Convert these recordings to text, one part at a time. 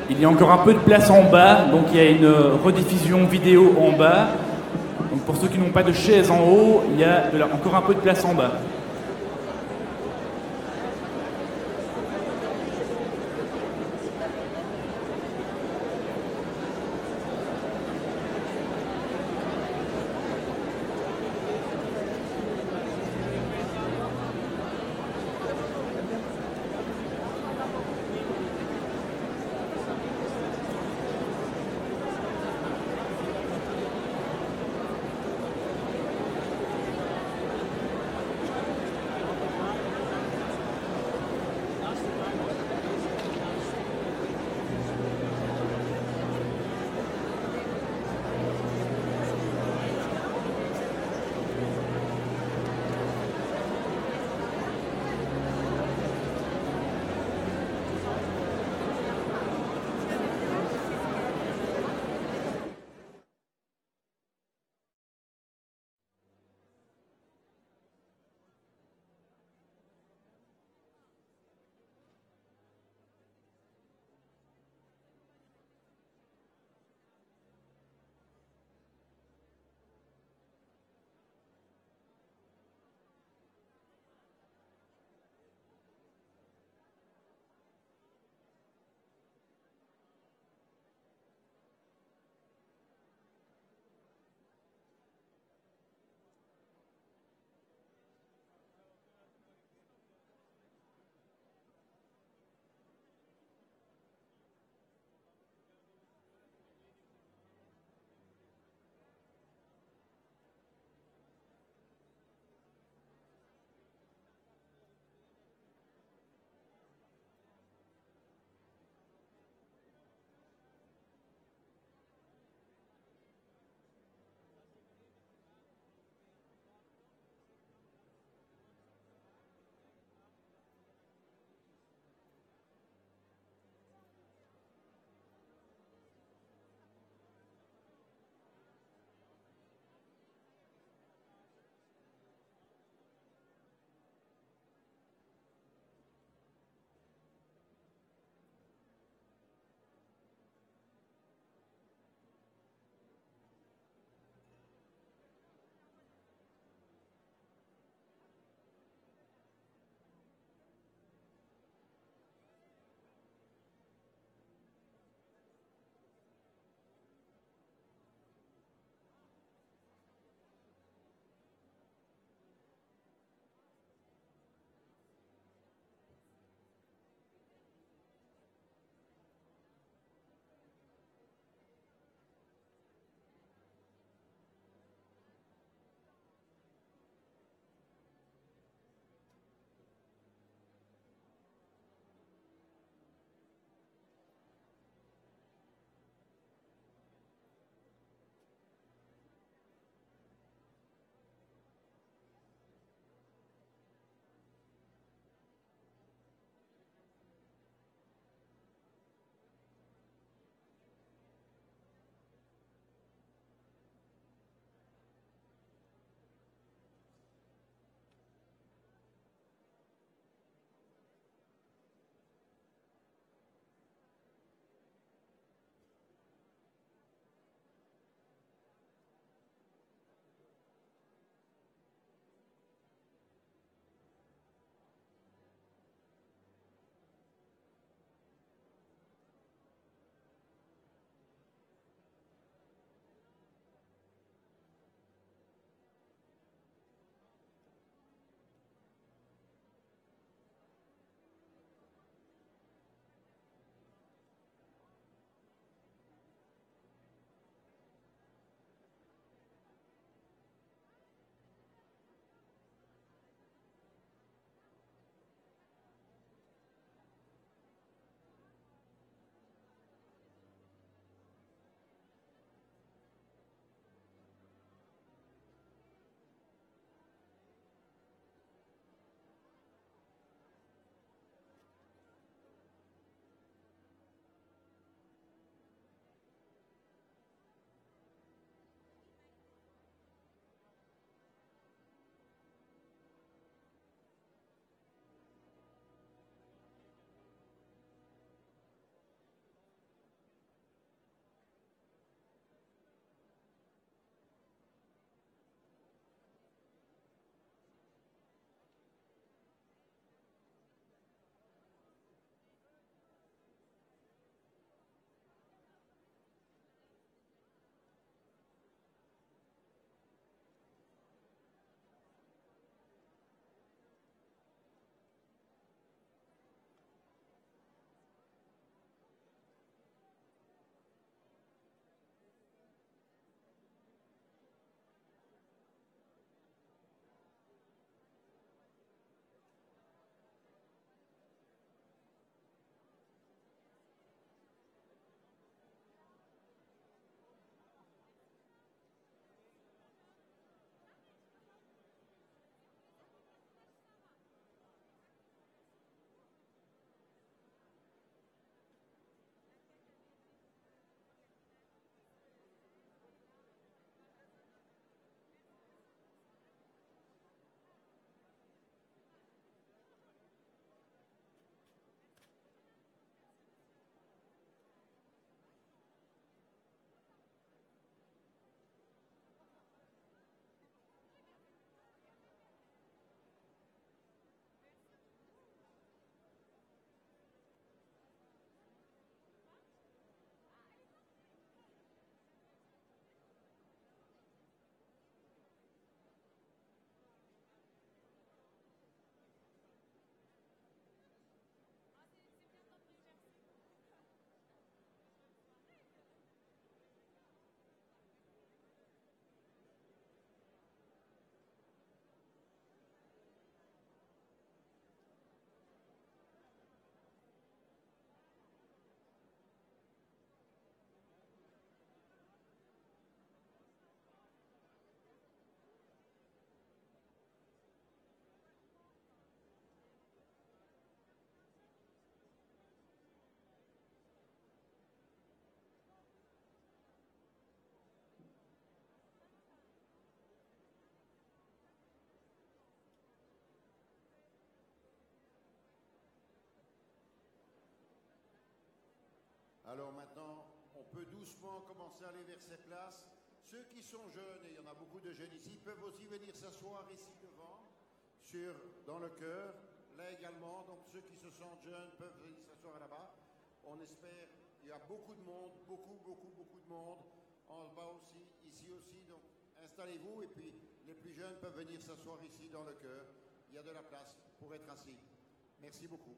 Il y a encore un peu de place en bas, donc il y a une rediffusion vidéo en bas. Donc pour ceux qui n'ont pas de chaise en haut, il y a encore un peu de place en bas. Alors maintenant, on peut doucement commencer à aller vers ces places. Ceux qui sont jeunes, et il y en a beaucoup de jeunes ici, peuvent aussi venir s'asseoir ici devant, dans le chœur. Là également, donc ceux qui se sentent jeunes peuvent venir s'asseoir là-bas. On espère, il y a beaucoup de monde, beaucoup de monde. En bas aussi, ici aussi, donc installez-vous et puis les plus jeunes peuvent venir s'asseoir ici dans le chœur. Il y a de la place pour être assis. Merci beaucoup.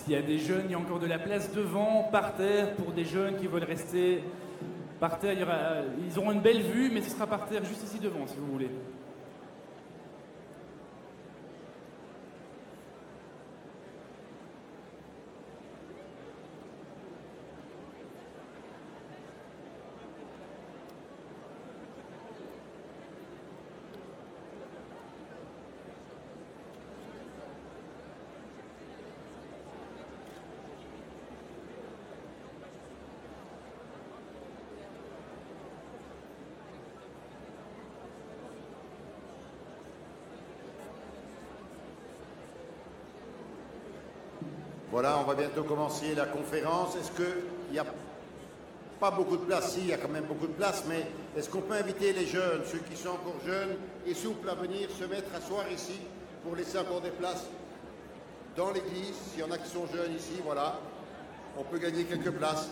S'il y a des jeunes, il y a encore de la place devant, par terre, pour des jeunes qui veulent rester par terre. Ils auront une belle vue, mais ce sera par terre juste ici devant, si vous voulez. Voilà, on va bientôt commencer la conférence. Est-ce qu'il n'y a pas beaucoup de place? Si, il y a quand même beaucoup de place, mais est-ce qu'on peut inviter les jeunes, ceux qui sont encore jeunes et souples à venir se mettre à asseoir ici pour laisser encore des places dans l'église? S'il y en a qui sont jeunes ici, voilà, on peut gagner quelques places.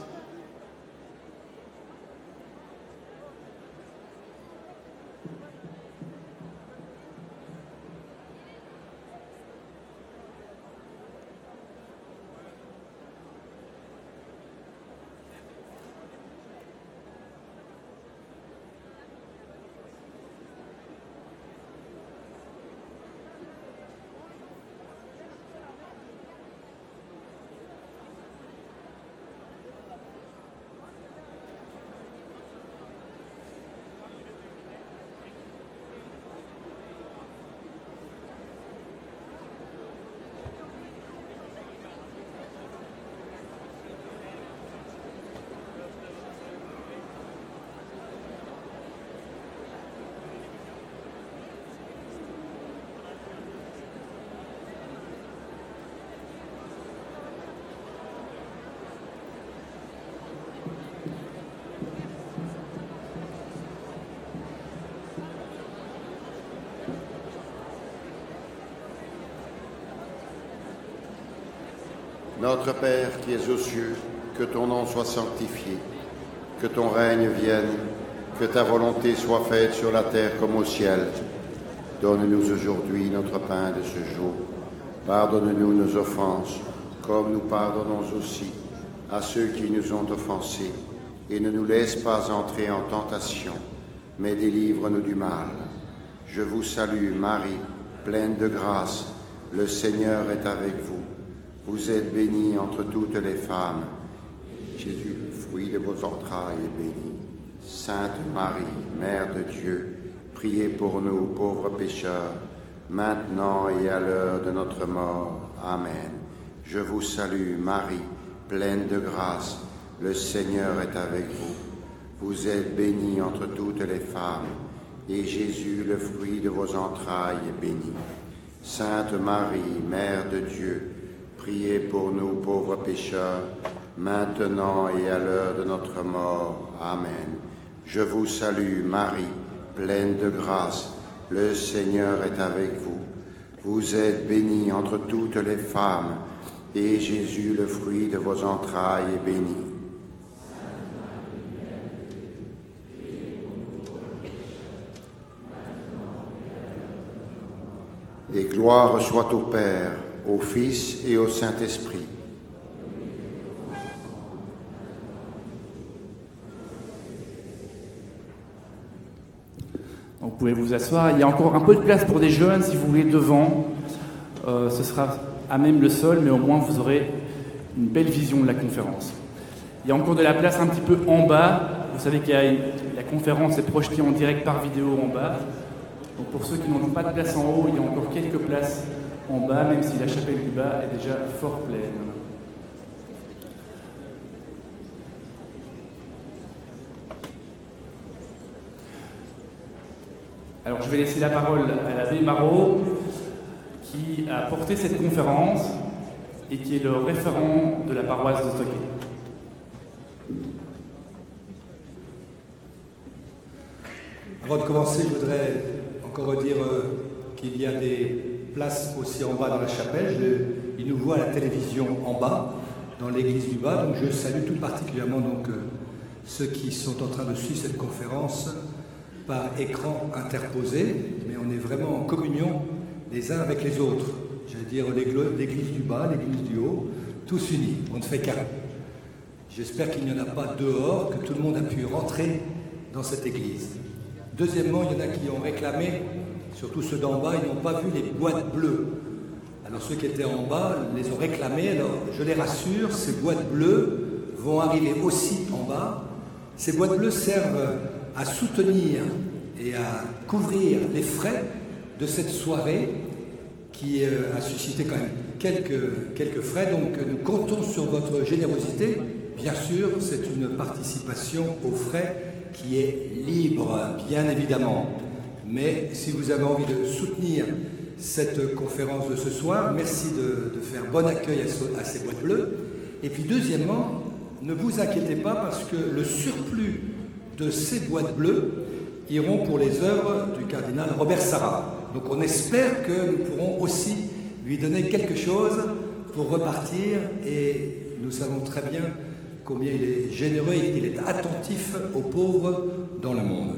Notre Père qui es aux cieux, que ton nom soit sanctifié, que ton règne vienne, que ta volonté soit faite sur la terre comme au ciel. Donne-nous aujourd'hui notre pain de ce jour. Pardonne-nous nos offenses, comme nous pardonnons aussi à ceux qui nous ont offensés. Et ne nous laisse pas entrer en tentation, mais délivre-nous du mal. Je vous salue, Marie, pleine de grâce. Le Seigneur est avec vous. Vous êtes bénie entre toutes les femmes. Jésus, le fruit de vos entrailles, est béni. Sainte Marie, Mère de Dieu, priez pour nous, pauvres pécheurs, maintenant et à l'heure de notre mort. Amen. Je vous salue, Marie, pleine de grâce. Le Seigneur est avec vous. Vous êtes bénie entre toutes les femmes, et Jésus, le fruit de vos entrailles, est béni. Sainte Marie, Mère de Dieu, priez pour nous, pauvres pécheurs, maintenant et à l'heure de notre mort. Amen. Je vous salue, Marie, pleine de grâce. Le Seigneur est avec vous. Vous êtes bénie entre toutes les femmes, et Jésus, le fruit de vos entrailles, est béni. Et gloire soit au Père, au Fils et au Saint-Esprit. Vous pouvez vous asseoir. Il y a encore un peu de place pour des jeunes si vous voulez devant. Ce sera à même le sol, mais au moins vous aurez une belle vision de la conférence. Il y a encore de la place un petit peu en bas. Vous savez que la conférence est projetée en direct par vidéo en bas. Donc pour ceux qui n'ont pas de place en haut, il y a encore quelques places en bas, même si la chapelle du bas est déjà fort pleine. Alors je vais laisser la parole à l'abbé Marot, qui a porté cette conférence et qui est le référent de la paroisse de Stockholm. Avant de commencer, je voudrais encore redire qu'il y a des places aussi en bas dans la chapelle. Il nous voit à la télévision en bas, dans l'église du bas. Donc je salue tout particulièrement ceux qui sont en train de suivre cette conférence par écran interposé, mais on est vraiment en communion les uns avec les autres. J'allais dire l'église du bas, l'église du haut. tous unis, on ne fait qu'un. J'espère qu'il n'y en a pas dehors, que tout le monde a pu rentrer dans cette église. Deuxièmement, il y en a qui ont réclamé, surtout ceux d'en bas, ils n'ont pas vu les boîtes bleues. Alors ceux qui étaient en bas les ont réclamées, alors je les rassure, ces boîtes bleues vont arriver aussi en bas. Ces boîtes bleues servent à soutenir et à couvrir les frais de cette soirée qui a suscité quand même quelques frais. Donc nous comptons sur votre générosité. Bien sûr, c'est une participation aux frais qui est libre, bien évidemment. Mais si vous avez envie de soutenir cette conférence de ce soir, merci de faire bon accueil à ces boîtes bleues. Et puis deuxièmement, ne vous inquiétez pas parce que le surplus de ces boîtes bleues iront pour les œuvres du cardinal Robert Sarra. Donc on espère que nous pourrons aussi lui donner quelque chose pour repartir, et nous savons très bien combien il est généreux et qu'il est attentif aux pauvres dans le monde.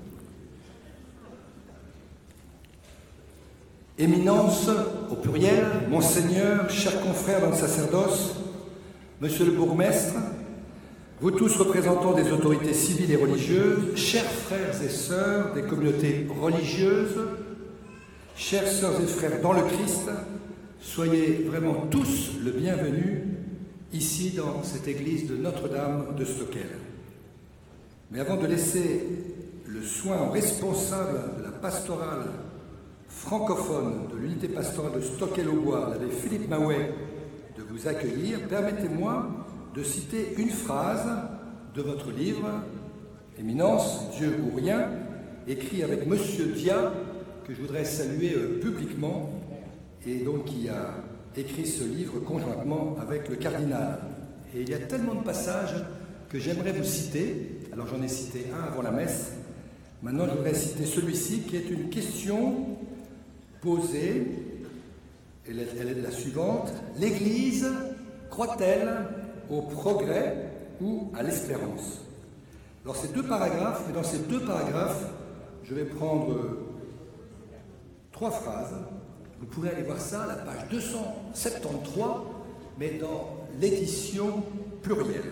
Éminence, au pluriel, Monseigneur, chers confrères dans le sacerdoce, Monsieur le bourgmestre, vous tous représentants des autorités civiles et religieuses, chers frères et sœurs des communautés religieuses, chères sœurs et frères dans le Christ, soyez vraiment tous le bienvenu ici dans cette église de Notre-Dame de Stockel. Mais avant de laisser le soin aux responsables de la pastorale francophone de l'unité pastorale de Stockel-au-Bois, l'abbé Philippe Maouet, de vous accueillir, permettez-moi de citer une phrase de votre livre, Éminence, Dieu ou rien, écrit avec Monsieur Dia, que je voudrais saluer publiquement, et donc qui a écrit ce livre conjointement avec le cardinal. Et il y a tellement de passages que j'aimerais vous citer. Alors j'en ai cité un avant la messe. Maintenant, je voudrais citer celui-ci qui est une question posée. Elle est la suivante. L'Église croit-elle au progrès ou à l'espérance? Alors ces deux paragraphes, et dans ces deux paragraphes, je vais prendre 3 phrases. Vous pourrez aller voir ça à la page 273, mais dans l'édition plurielle.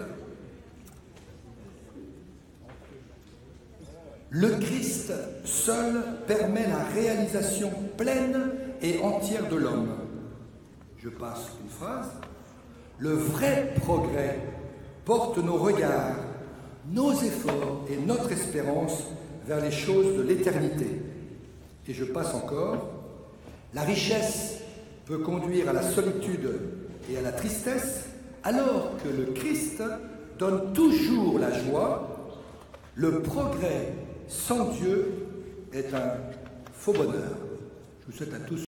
Le Christ seul permet la réalisation pleine et entière de l'homme. Je passe une phrase. Le vrai progrès porte nos regards, nos efforts et notre espérance vers les choses de l'éternité. Et je passe encore. La richesse peut conduire à la solitude et à la tristesse, alors que le Christ donne toujours la joie. Le progrès sans Dieu est un faux bonheur. Je vous souhaite à tous.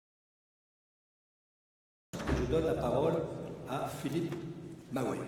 Je donne la parole à Philippe Maouet.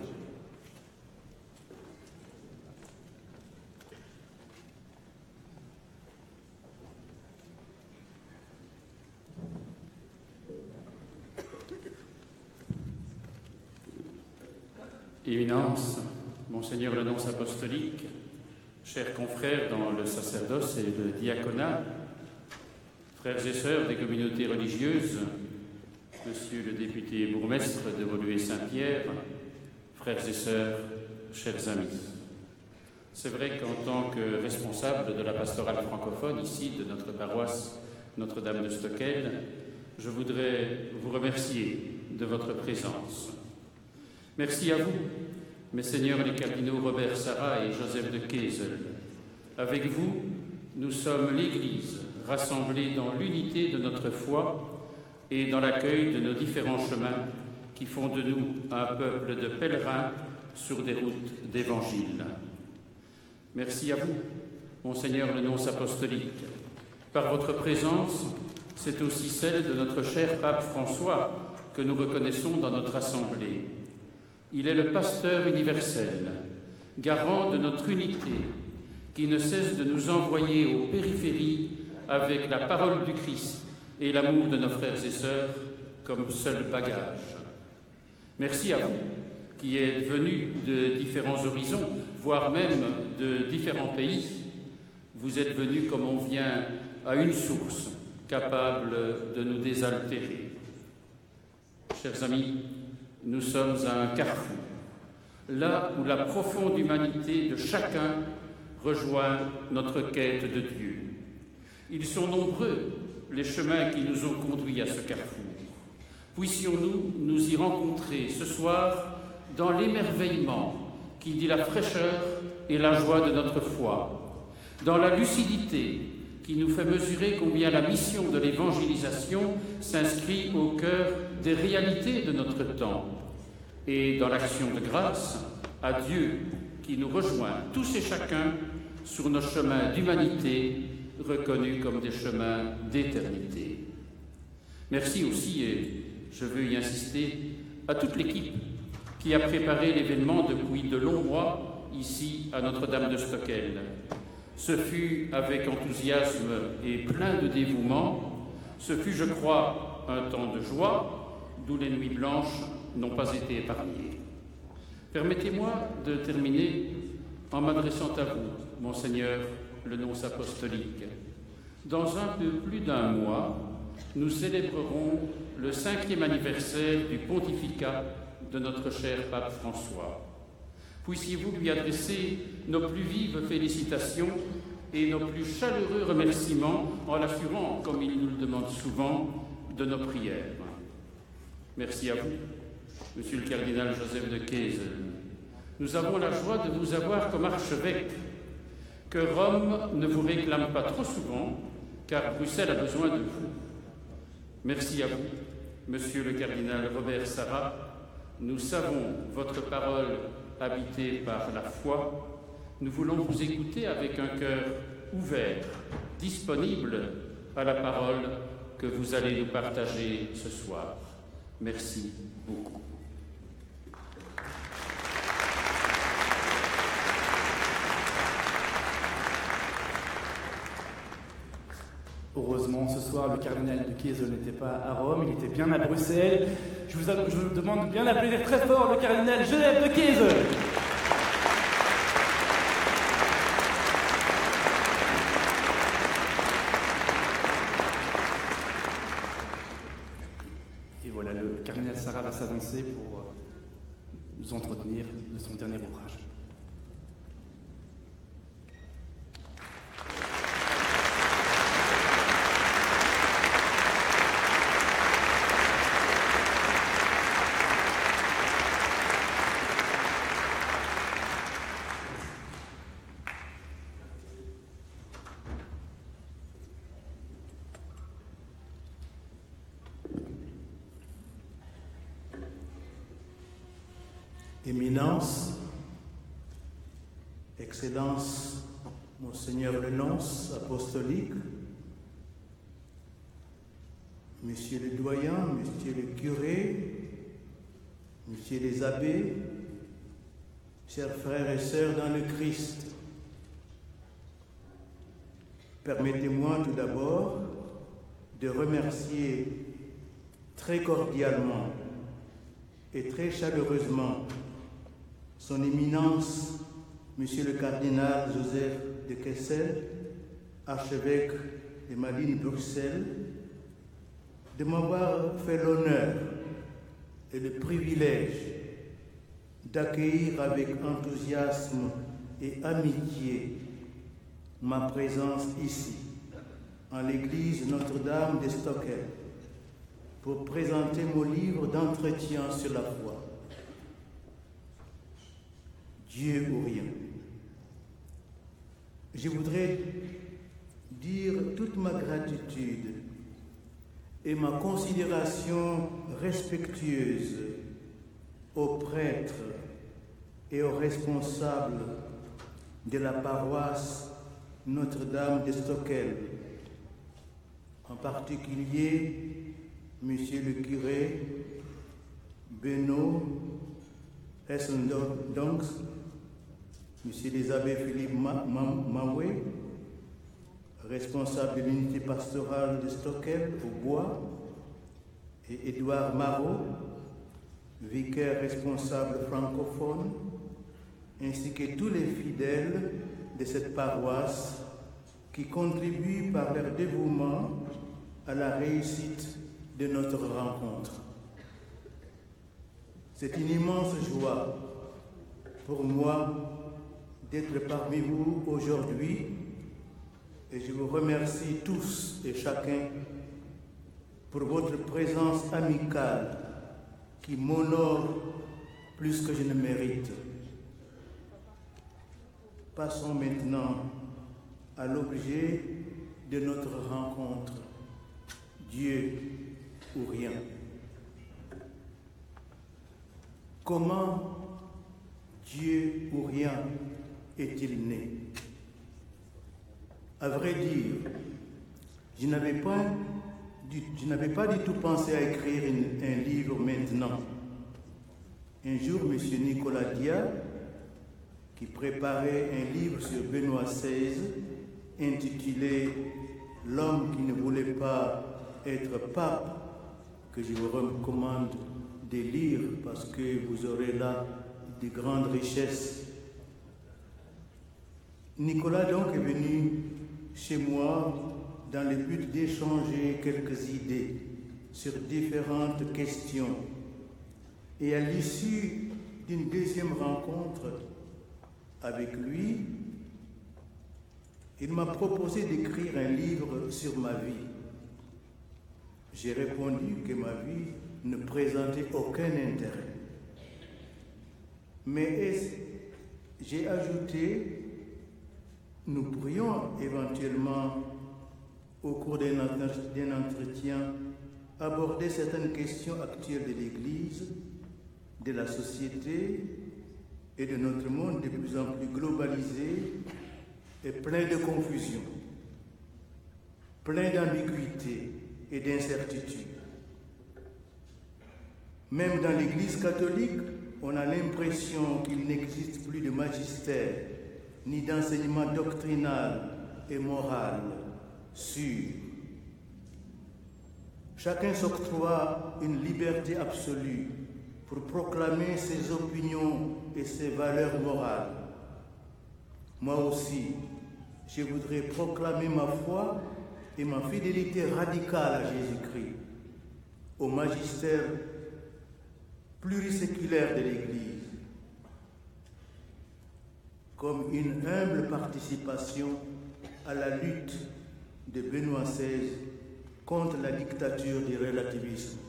Éminence, Monseigneur le nonce apostolique, chers confrères dans le sacerdoce et le diaconat, frères et sœurs des communautés religieuses, Monsieur le député bourgmestre de Woluwe-Saint-Pierre, frères et sœurs, chers amis. C'est vrai qu'en tant que responsable de la pastorale francophone ici de notre paroisse Notre-Dame de Stockel, je voudrais vous remercier de votre présence. Merci à vous, Messeigneurs les cardinaux Robert Sarra et Joseph de Kessel. Avec vous, nous sommes l'Église, rassemblée dans l'unité de notre foi et dans l'accueil de nos différents chemins qui font de nous un peuple de pèlerins sur des routes d'Évangile. Merci à vous, Monseigneur le nonce apostolique. Par votre présence, c'est aussi celle de notre cher pape François que nous reconnaissons dans notre assemblée. Il est le pasteur universel, garant de notre unité, qui ne cesse de nous envoyer aux périphéries avec la parole du Christ et l'amour de nos frères et sœurs comme seul bagage. Merci à vous, qui êtes venus de différents horizons, voire même de différents pays. Vous êtes venus comme on vient à une source, capable de nous désaltérer. Chers amis, nous sommes à un carrefour, là où la profonde humanité de chacun rejoint notre quête de Dieu. Ils sont nombreux, les chemins qui nous ont conduits à ce carrefour. Puissions-nous nous y rencontrer ce soir dans l'émerveillement qui dit la fraîcheur et la joie de notre foi, dans la lucidité qui nous fait mesurer combien la mission de l'évangélisation s'inscrit au cœur des réalités de notre temps, et dans l'action de grâce à Dieu qui nous rejoint tous et chacun sur nos chemins d'humanité reconnus comme des chemins d'éternité. Merci aussi, et je veux y insister, à toute l'équipe qui a préparé l'événement depuis de longs mois ici à Notre-Dame de Stockel. Ce fut avec enthousiasme et plein de dévouement. Ce fut, je crois, un temps de joie, d'où les nuits blanches n'ont pas été épargnées. Permettez-moi de terminer en m'adressant à vous, Monseigneur le nonce apostolique. Dans un peu plus d'un mois, nous célébrerons le 5e anniversaire du pontificat de notre cher pape François. Puissiez-vous lui adresser nos plus vives félicitations et nos plus chaleureux remerciements en l'assurant, comme il nous le demande souvent, de nos prières. Merci à vous, Monsieur le cardinal Joseph de Kayser. Nous avons la joie de vous avoir comme archevêque, que Rome ne vous réclame pas trop souvent, car Bruxelles a besoin de vous. Merci à vous, Monsieur le cardinal Robert Sarrat. Nous savons votre parole habitée par la foi. Nous voulons vous écouter avec un cœur ouvert, disponible à la parole que vous allez nous partager ce soir. Merci beaucoup. Heureusement, ce soir, le cardinal de Kayser n'était pas à Rome, il était bien à Bruxelles. Je vous demande de bien applaudir très fort le cardinal Joseph de Kayser. Et voilà, le cardinal Sarrat va s'avancer pour nous entretenir de son dernier ouvrage. Éminence, Excellence, Monseigneur le nonce apostolique, Monsieur le doyen, Monsieur le curé, Monsieur les abbés, chers frères et sœurs dans le Christ, permettez-moi tout d'abord de remercier très cordialement et très chaleureusement Son Éminence, Monsieur le cardinal Joseph de Kayser, archevêque de Malines-Bruxelles, de m'avoir fait l'honneur et le privilège d'accueillir avec enthousiasme et amitié ma présence ici, en l'église Notre-Dame de Stockel, pour présenter mon livre d'entretien sur la foi. Dieu ou rien. Je voudrais dire toute ma gratitude et ma considération respectueuse aux prêtres et aux responsables de la paroisse Notre-Dame de Stockel, en particulier Monsieur le curé Benoît Hessendonks, Monsieur les abbés Philippe Mawé, responsable de l'unité pastorale de Stockel au Bois, et Édouard Marot, vicaire responsable francophone, ainsi que tous les fidèles de cette paroisse qui contribuent par leur dévouement à la réussite de notre rencontre. C'est une immense joie pour moi d'être parmi vous aujourd'hui et je vous remercie tous et chacun pour votre présence amicale qui m'honore plus que je ne mérite. Passons maintenant à l'objet de notre rencontre, Dieu ou rien. Comment Dieu ou rien est-il né? À vrai dire, je n'avais pas du tout pensé à écrire un livre maintenant. Un jour, M. Nicolas Dia, qui préparait un livre sur Benoît XVI, intitulé « L'homme qui ne voulait pas être pape », que je vous recommande de lire parce que vous aurez là de grandes richesses. Nicolas donc est venu chez moi dans le but d'échanger quelques idées sur différentes questions. Et à l'issue d'une deuxième rencontre avec lui, il m'a proposé d'écrire un livre sur ma vie. J'ai répondu que ma vie ne présentait aucun intérêt. Mais j'ai ajouté, nous pourrions éventuellement, au cours d'un entretien, aborder certaines questions actuelles de l'Église, de la société et de notre monde de plus en plus globalisé et plein de confusion, plein d'ambiguïté et d'incertitude. Même dans l'Église catholique, on a l'impression qu'il n'existe plus de magistère, ni d'enseignement doctrinal et moral sûr. Chacun s'octroie une liberté absolue pour proclamer ses opinions et ses valeurs morales. Moi aussi, je voudrais proclamer ma foi et ma fidélité radicale à Jésus-Christ, au magistère pluriséculaire de l'Église, comme une humble participation à la lutte de Benoît XVI contre la dictature du relativisme.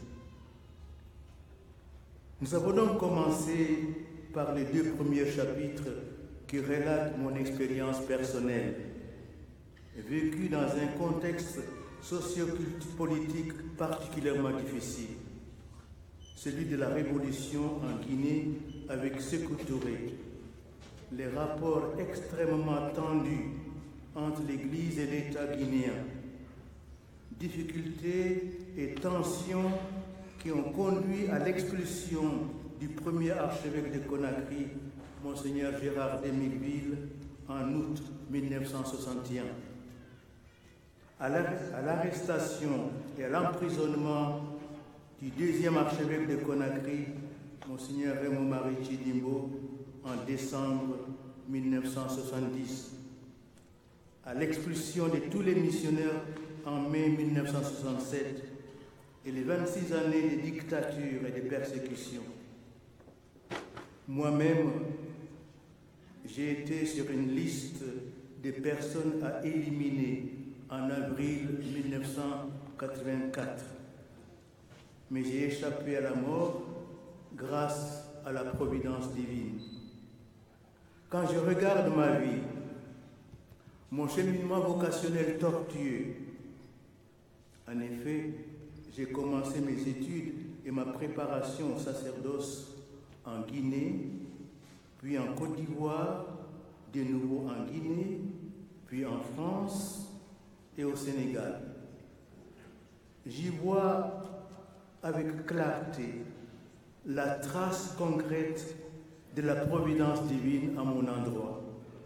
Nous avons donc commencé par les 2 premiers chapitres qui relatent mon expérience personnelle, vécue dans un contexte socio-politique particulièrement difficile, celui de la révolution en Guinée avec Sékou Touré, les rapports extrêmement tendus entre l'Église et l'État guinéen, difficultés et tensions qui ont conduit à l'expulsion du premier archevêque de Conakry, Monseigneur Gérard d'Émilville, en août 1961, à l'arrestation et à l'emprisonnement du deuxième archevêque de Conakry, Monseigneur Raymond Marie Chidimbo, en décembre 1970, à l'expulsion de tous les missionnaires en mai 1967 et les 26 années de dictature et de persécution. Moi-même, j'ai été sur une liste de personnes à éliminer en avril 1984. Mais j'ai échappé à la mort grâce à la providence divine. Quand je regarde ma vie, mon cheminement vocationnel tortueux, en effet, j'ai commencé mes études et ma préparation au sacerdoce en Guinée, puis en Côte d'Ivoire, de nouveau en Guinée, puis en France et au Sénégal. J'y vois avec clarté la trace concrète de la providence divine à mon endroit.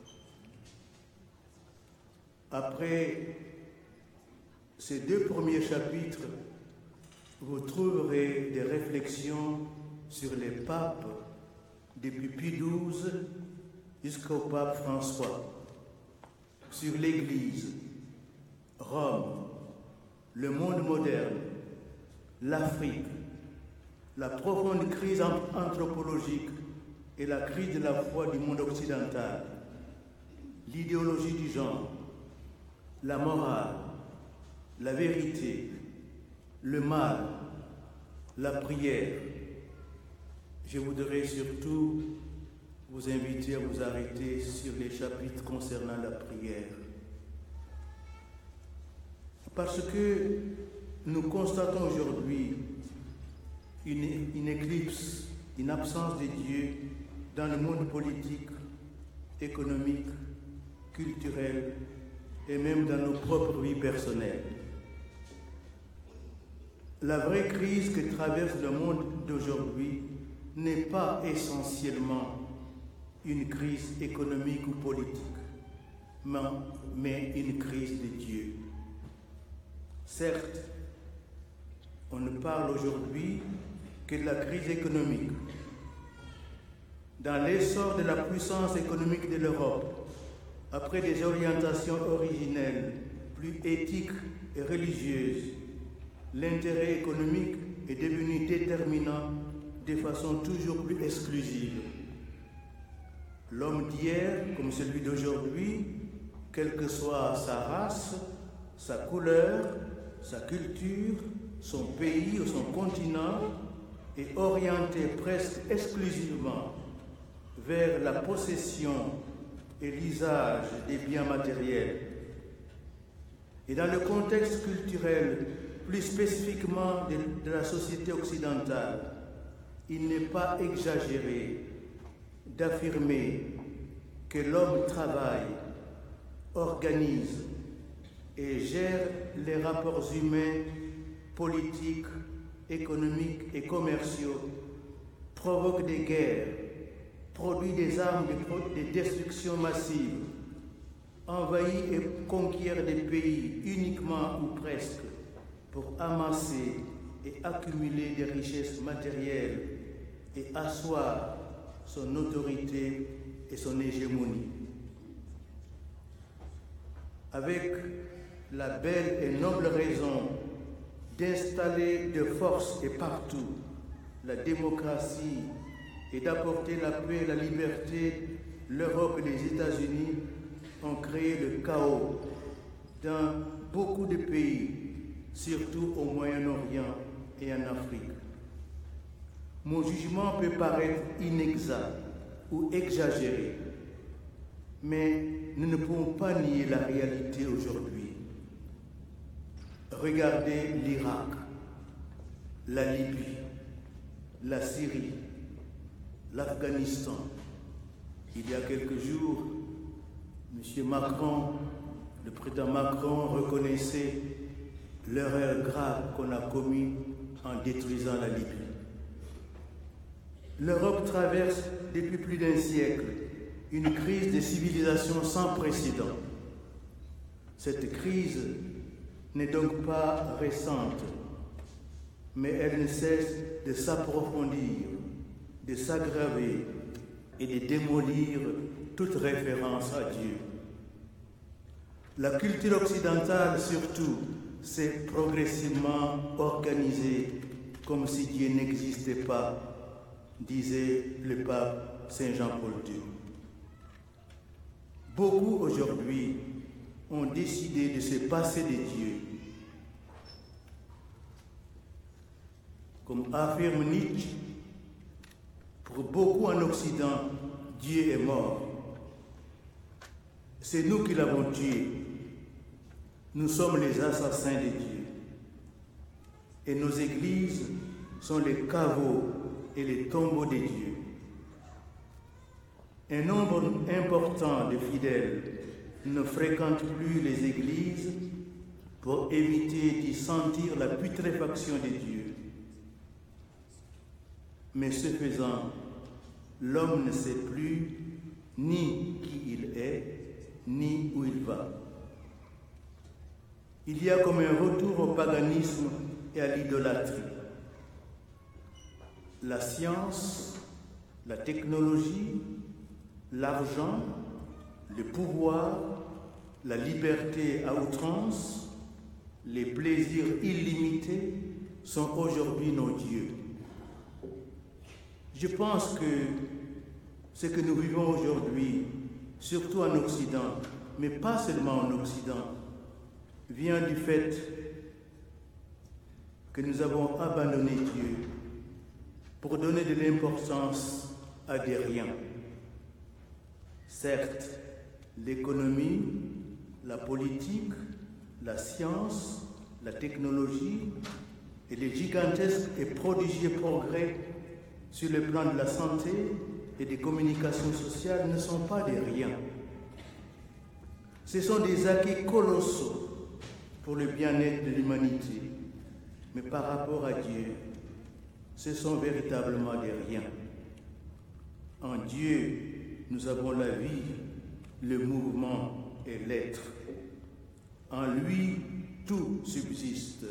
Après ces 2 premiers chapitres, vous trouverez des réflexions sur les papes depuis Pie XII jusqu'au pape François, sur l'Église, Rome, le monde moderne, l'Afrique, la profonde crise anthropologique et la crise de la foi du monde occidental, l'idéologie du genre, la morale, la vérité, le mal, la prière. Je voudrais surtout vous inviter à vous arrêter sur les chapitres concernant la prière. Parce que nous constatons aujourd'hui une éclipse, une absence de Dieu dans le monde politique, économique, culturel et même dans nos propres vies personnelles. La vraie crise que traverse le monde d'aujourd'hui n'est pas essentiellement une crise économique ou politique, mais une crise de Dieu. Certes, on ne parle aujourd'hui que de la crise économique. Dans l'essor de la puissance économique de l'Europe, après des orientations originelles, plus éthiques et religieuses, l'intérêt économique est devenu déterminant de façon toujours plus exclusive. L'homme d'hier, comme celui d'aujourd'hui, quelle que soit sa race, sa couleur, sa culture, son pays ou son continent, est orienté presque exclusivement vers la possession et l'usage des biens matériels. Et dans le contexte culturel, plus spécifiquement de la société occidentale, il n'est pas exagéré d'affirmer que l'homme travaille, organise et gère les rapports humains, politiques, économiques et commerciaux, provoque des guerres, produit des armes de destruction massive, envahit et conquiert des pays uniquement ou presque pour amasser et accumuler des richesses matérielles et asseoir son autorité et son hégémonie. Avec la belle et noble raison d'installer de force et partout la démocratie et d'apporter la paix et la liberté, l'Europe et les États-Unis ont créé le chaos dans beaucoup de pays, surtout au Moyen-Orient et en Afrique. Mon jugement peut paraître inexact ou exagéré, mais nous ne pouvons pas nier la réalité aujourd'hui. Regardez l'Irak, la Libye, la Syrie, l'Afghanistan. Il y a quelques jours, M. Macron, le président Macron reconnaissait l'erreur grave qu'on a commise en détruisant la Libye. L'Europe traverse depuis plus d'un siècle une crise de civilisation sans précédent. Cette crise n'est donc pas récente, mais elle ne cesse de s'approfondir, de s'aggraver et de démolir toute référence à Dieu. La culture occidentale, surtout, s'est progressivement organisée comme si Dieu n'existait pas, disait le pape Saint Jean-Paul II. Beaucoup aujourd'hui ont décidé de se passer de Dieu. Comme affirme Nietzsche, pour beaucoup en Occident, Dieu est mort. C'est nous qui l'avons tué. Nous sommes les assassins de Dieu. Et nos églises sont les caveaux et les tombeaux de Dieu. Un nombre important de fidèles ne fréquentent plus les églises pour éviter d'y sentir la putréfaction de Dieu. Mais ce faisant, l'homme ne sait plus ni qui il est, ni où il va. Il y a comme un retour au paganisme et à l'idolâtrie. La science, la technologie, l'argent, le pouvoir, la liberté à outrance, les plaisirs illimités sont aujourd'hui nos dieux. Je pense que ce que nous vivons aujourd'hui, surtout en Occident, mais pas seulement en Occident, vient du fait que nous avons abandonné Dieu pour donner de l'importance à des riens. Certes, l'économie, la politique, la science, la technologie et les gigantesques et prodigieux progrès sur le plan de la santé et des communications sociales ne sont pas des riens. Ce sont des acquis colossaux pour le bien-être de l'humanité, mais par rapport à Dieu, ce sont véritablement des riens. En Dieu, nous avons la vie, le mouvement et l'être. En lui, tout subsiste.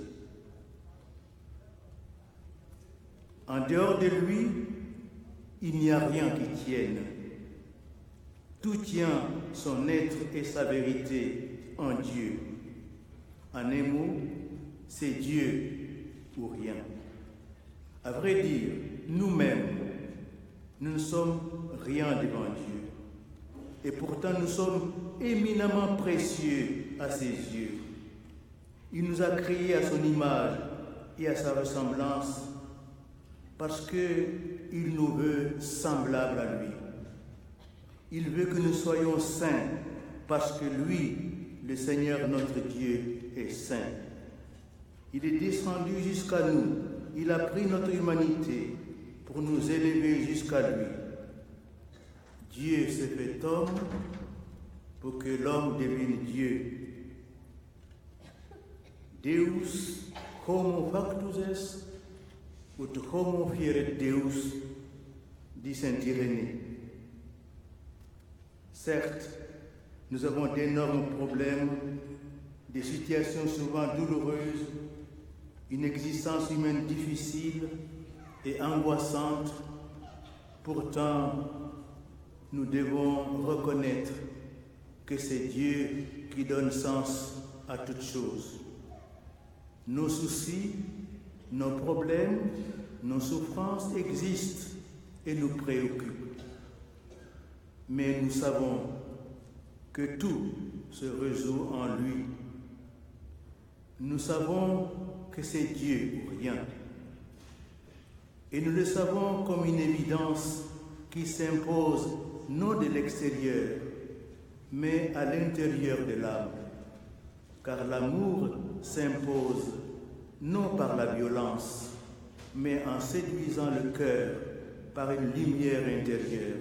En dehors de lui, il n'y a rien qui tienne. Tout tient son être et sa vérité en Dieu. En un mot, c'est Dieu ou rien. À vrai dire, nous-mêmes, nous ne sommes rien devant Dieu. Et pourtant, nous sommes éminemment précieux à ses yeux. Il nous a créés à son image et à sa ressemblance parce qu'il nous veut semblables à lui. Il veut que nous soyons saints parce que lui, le Seigneur notre Dieu, est saint. Il est descendu jusqu'à nous. Il a pris notre humanité pour nous élever jusqu'à lui. Dieu s'est fait homme pour que l'homme devienne Dieu. Deus homo factus est, ut homo fieret Deus, dit saint Irénée. Certes, nous avons d'énormes problèmes, des situations souvent douloureuses, une existence humaine difficile et angoissante. Pourtant, nous devons reconnaître que c'est Dieu qui donne sens à toutes choses. Nos soucis, nos problèmes, nos souffrances existent et nous préoccupent. Mais nous savons que tout se résout en lui. Nous savons que c'est Dieu ou rien. Et nous le savons comme une évidence qui s'impose non de l'extérieur, mais à l'intérieur de l'âme. Car l'amour s'impose non par la violence, mais en séduisant le cœur par une lumière intérieure.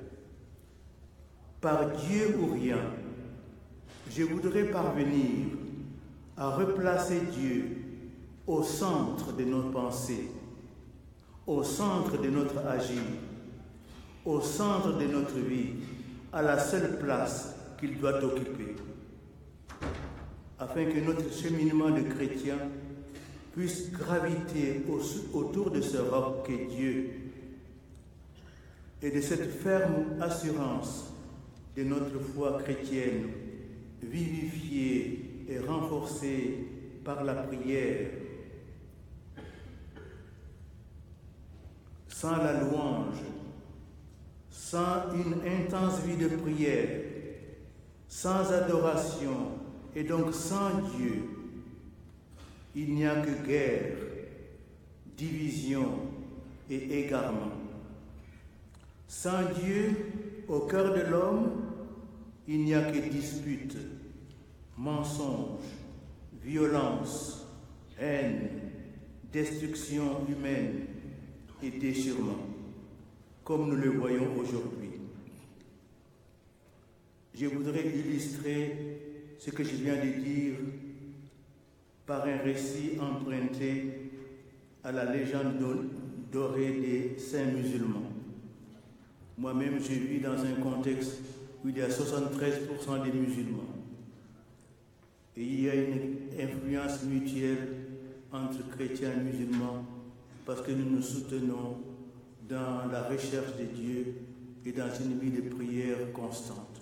Par Dieu ou rien, je voudrais parvenir à replacer Dieu au centre de nos pensées, au centre de notre agir, au centre de notre vie, à la seule place qu'il doit occuper, afin que notre cheminement de chrétien puisse graviter autour de ce roc qu'est Dieu et de cette ferme assurance de notre foi chrétienne, vivifiée et renforcée par la prière. Sans la louange, sans une intense vie de prière, sans adoration et donc sans Dieu, il n'y a que guerre, division et égarement. Sans Dieu, au cœur de l'homme, il n'y a que dispute, mensonge, violence, haine, destruction humaine et déchirement, comme nous le voyons aujourd'hui. Je voudrais illustrer ce que je viens de dire par un récit emprunté à la légende dorée des saints musulmans. Moi-même, je vis dans un contexte où il y a 73% des musulmans. Et il y a une influence mutuelle entre chrétiens et musulmans parce que nous nous soutenons dans la recherche de Dieu et dans une vie de prière constante.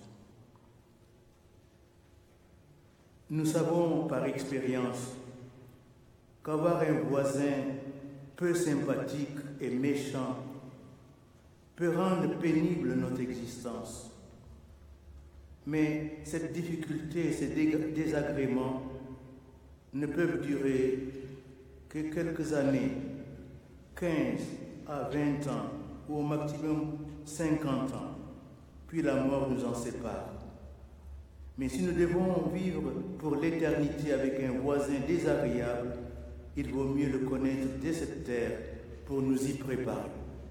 Nous savons par expérience qu'avoir un voisin peu sympathique et méchant peut rendre pénible notre existence. Mais cette difficulté, ces désagréments ne peuvent durer que quelques années, 15 à 20 ans, ou au maximum 50 ans, puis la mort nous en sépare. Mais si nous devons vivre pour l'éternité avec un voisin désagréable, il vaut mieux le connaître dès cette terre pour nous y préparer.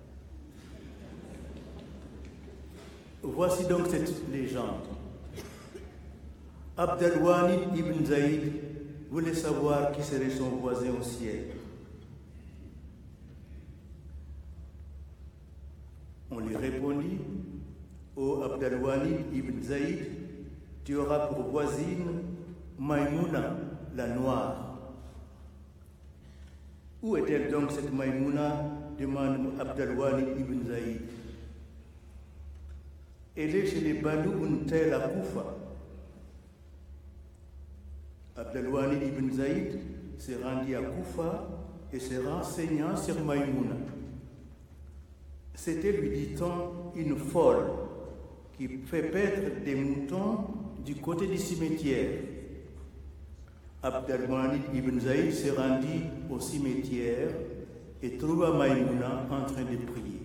Voici donc cette légende. Abd al-Wahid ibn Zaïd voulait savoir qui serait son voisin au ciel. On lui répondit: ô Abd al-Wahid ibn Zaïd, tu auras pour voisine Maïmouna, la noire. Où est-elle donc cette Maïmouna? Demande Abd al-Wahid ibn Zaïd. Elle est chez les Banu Untel à Koufa. Abd al-Wahid ibn Zaïd s'est rendu à Koufa et s'est renseignant sur Maïmouna. C'était, lui dit-on, une folle qui fait paître des moutons du côté du cimetière. Abd al-Wahid ibn Zaïd s'est rendu au cimetière et trouva Maïmouna en train de prier.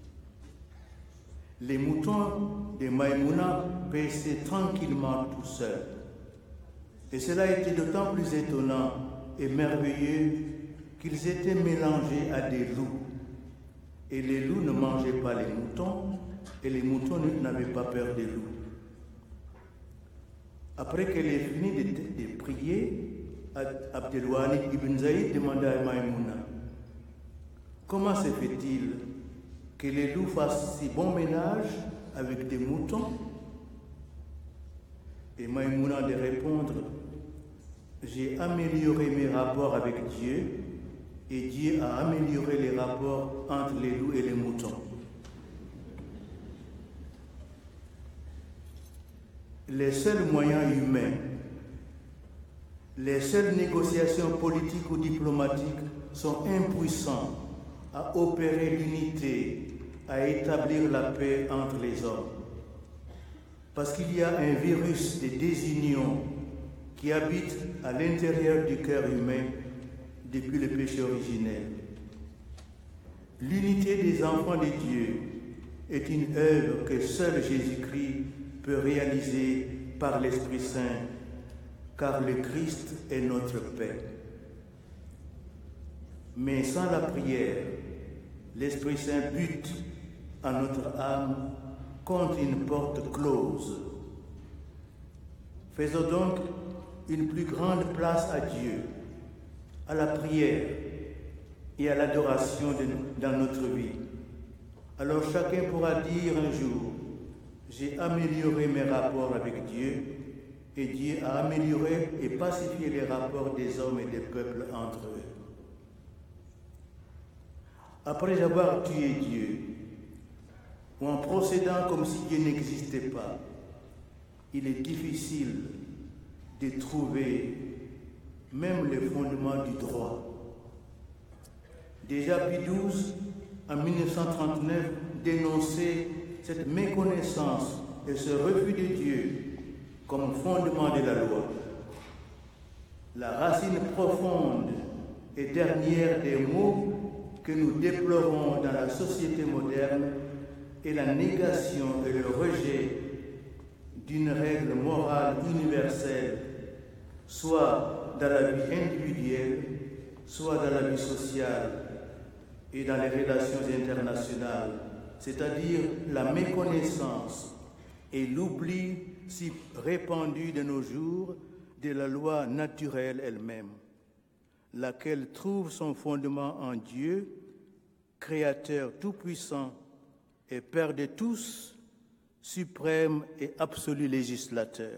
Les moutons de Maïmouna paissaient tranquillement tout seuls. Et cela était d'autant plus étonnant et merveilleux qu'ils étaient mélangés à des loups. Et les loups ne mangeaient pas les moutons, et les moutons n'avaient pas peur des loups. Après qu'elle ait fini de prier, Abd al-Wahid ibn Zaïd demanda à Maïmouna: comment se fait-il que les loups fassent si bon ménage avec des moutons? Et Maïmouna de répondre: j'ai amélioré mes rapports avec Dieu, et Dieu a amélioré les rapports entre les loups et les moutons. Les seuls moyens humains, les seules négociations politiques ou diplomatiques sont impuissants à opérer l'unité, à établir la paix entre les hommes. Parce qu'il y a un virus de désunion qui habite à l'intérieur du cœur humain depuis le péché originel. L'unité des enfants de Dieu est une œuvre que seul Jésus-Christ peut réaliser par l'Esprit Saint, car le Christ est notre paix. Mais sans la prière, l'Esprit Saint bute à notre âme contre une porte close. Faisons donc une plus grande place à Dieu, à la prière et à l'adoration dans notre vie. Alors chacun pourra dire un jour: j'ai amélioré mes rapports avec Dieu, et Dieu a amélioré et pacifié les rapports des hommes et des peuples entre eux. Après avoir tué Dieu, ou en procédant comme si Dieu n'existait pas, il est difficile de trouver même les fondements du droit. Déjà Pie XII, en 1939, dénonçait cette méconnaissance et ce refus de Dieu comme fondement de la loi. La racine profonde et dernière des maux que nous déplorons dans la société moderne est la négation et le rejet d'une règle morale universelle, soit dans la vie individuelle, soit dans la vie sociale et dans les relations internationales, c'est-à-dire la méconnaissance et l'oubli si répandu de nos jours de la loi naturelle elle-même, laquelle trouve son fondement en Dieu, Créateur tout-puissant et Père de tous, suprême et absolu législateur.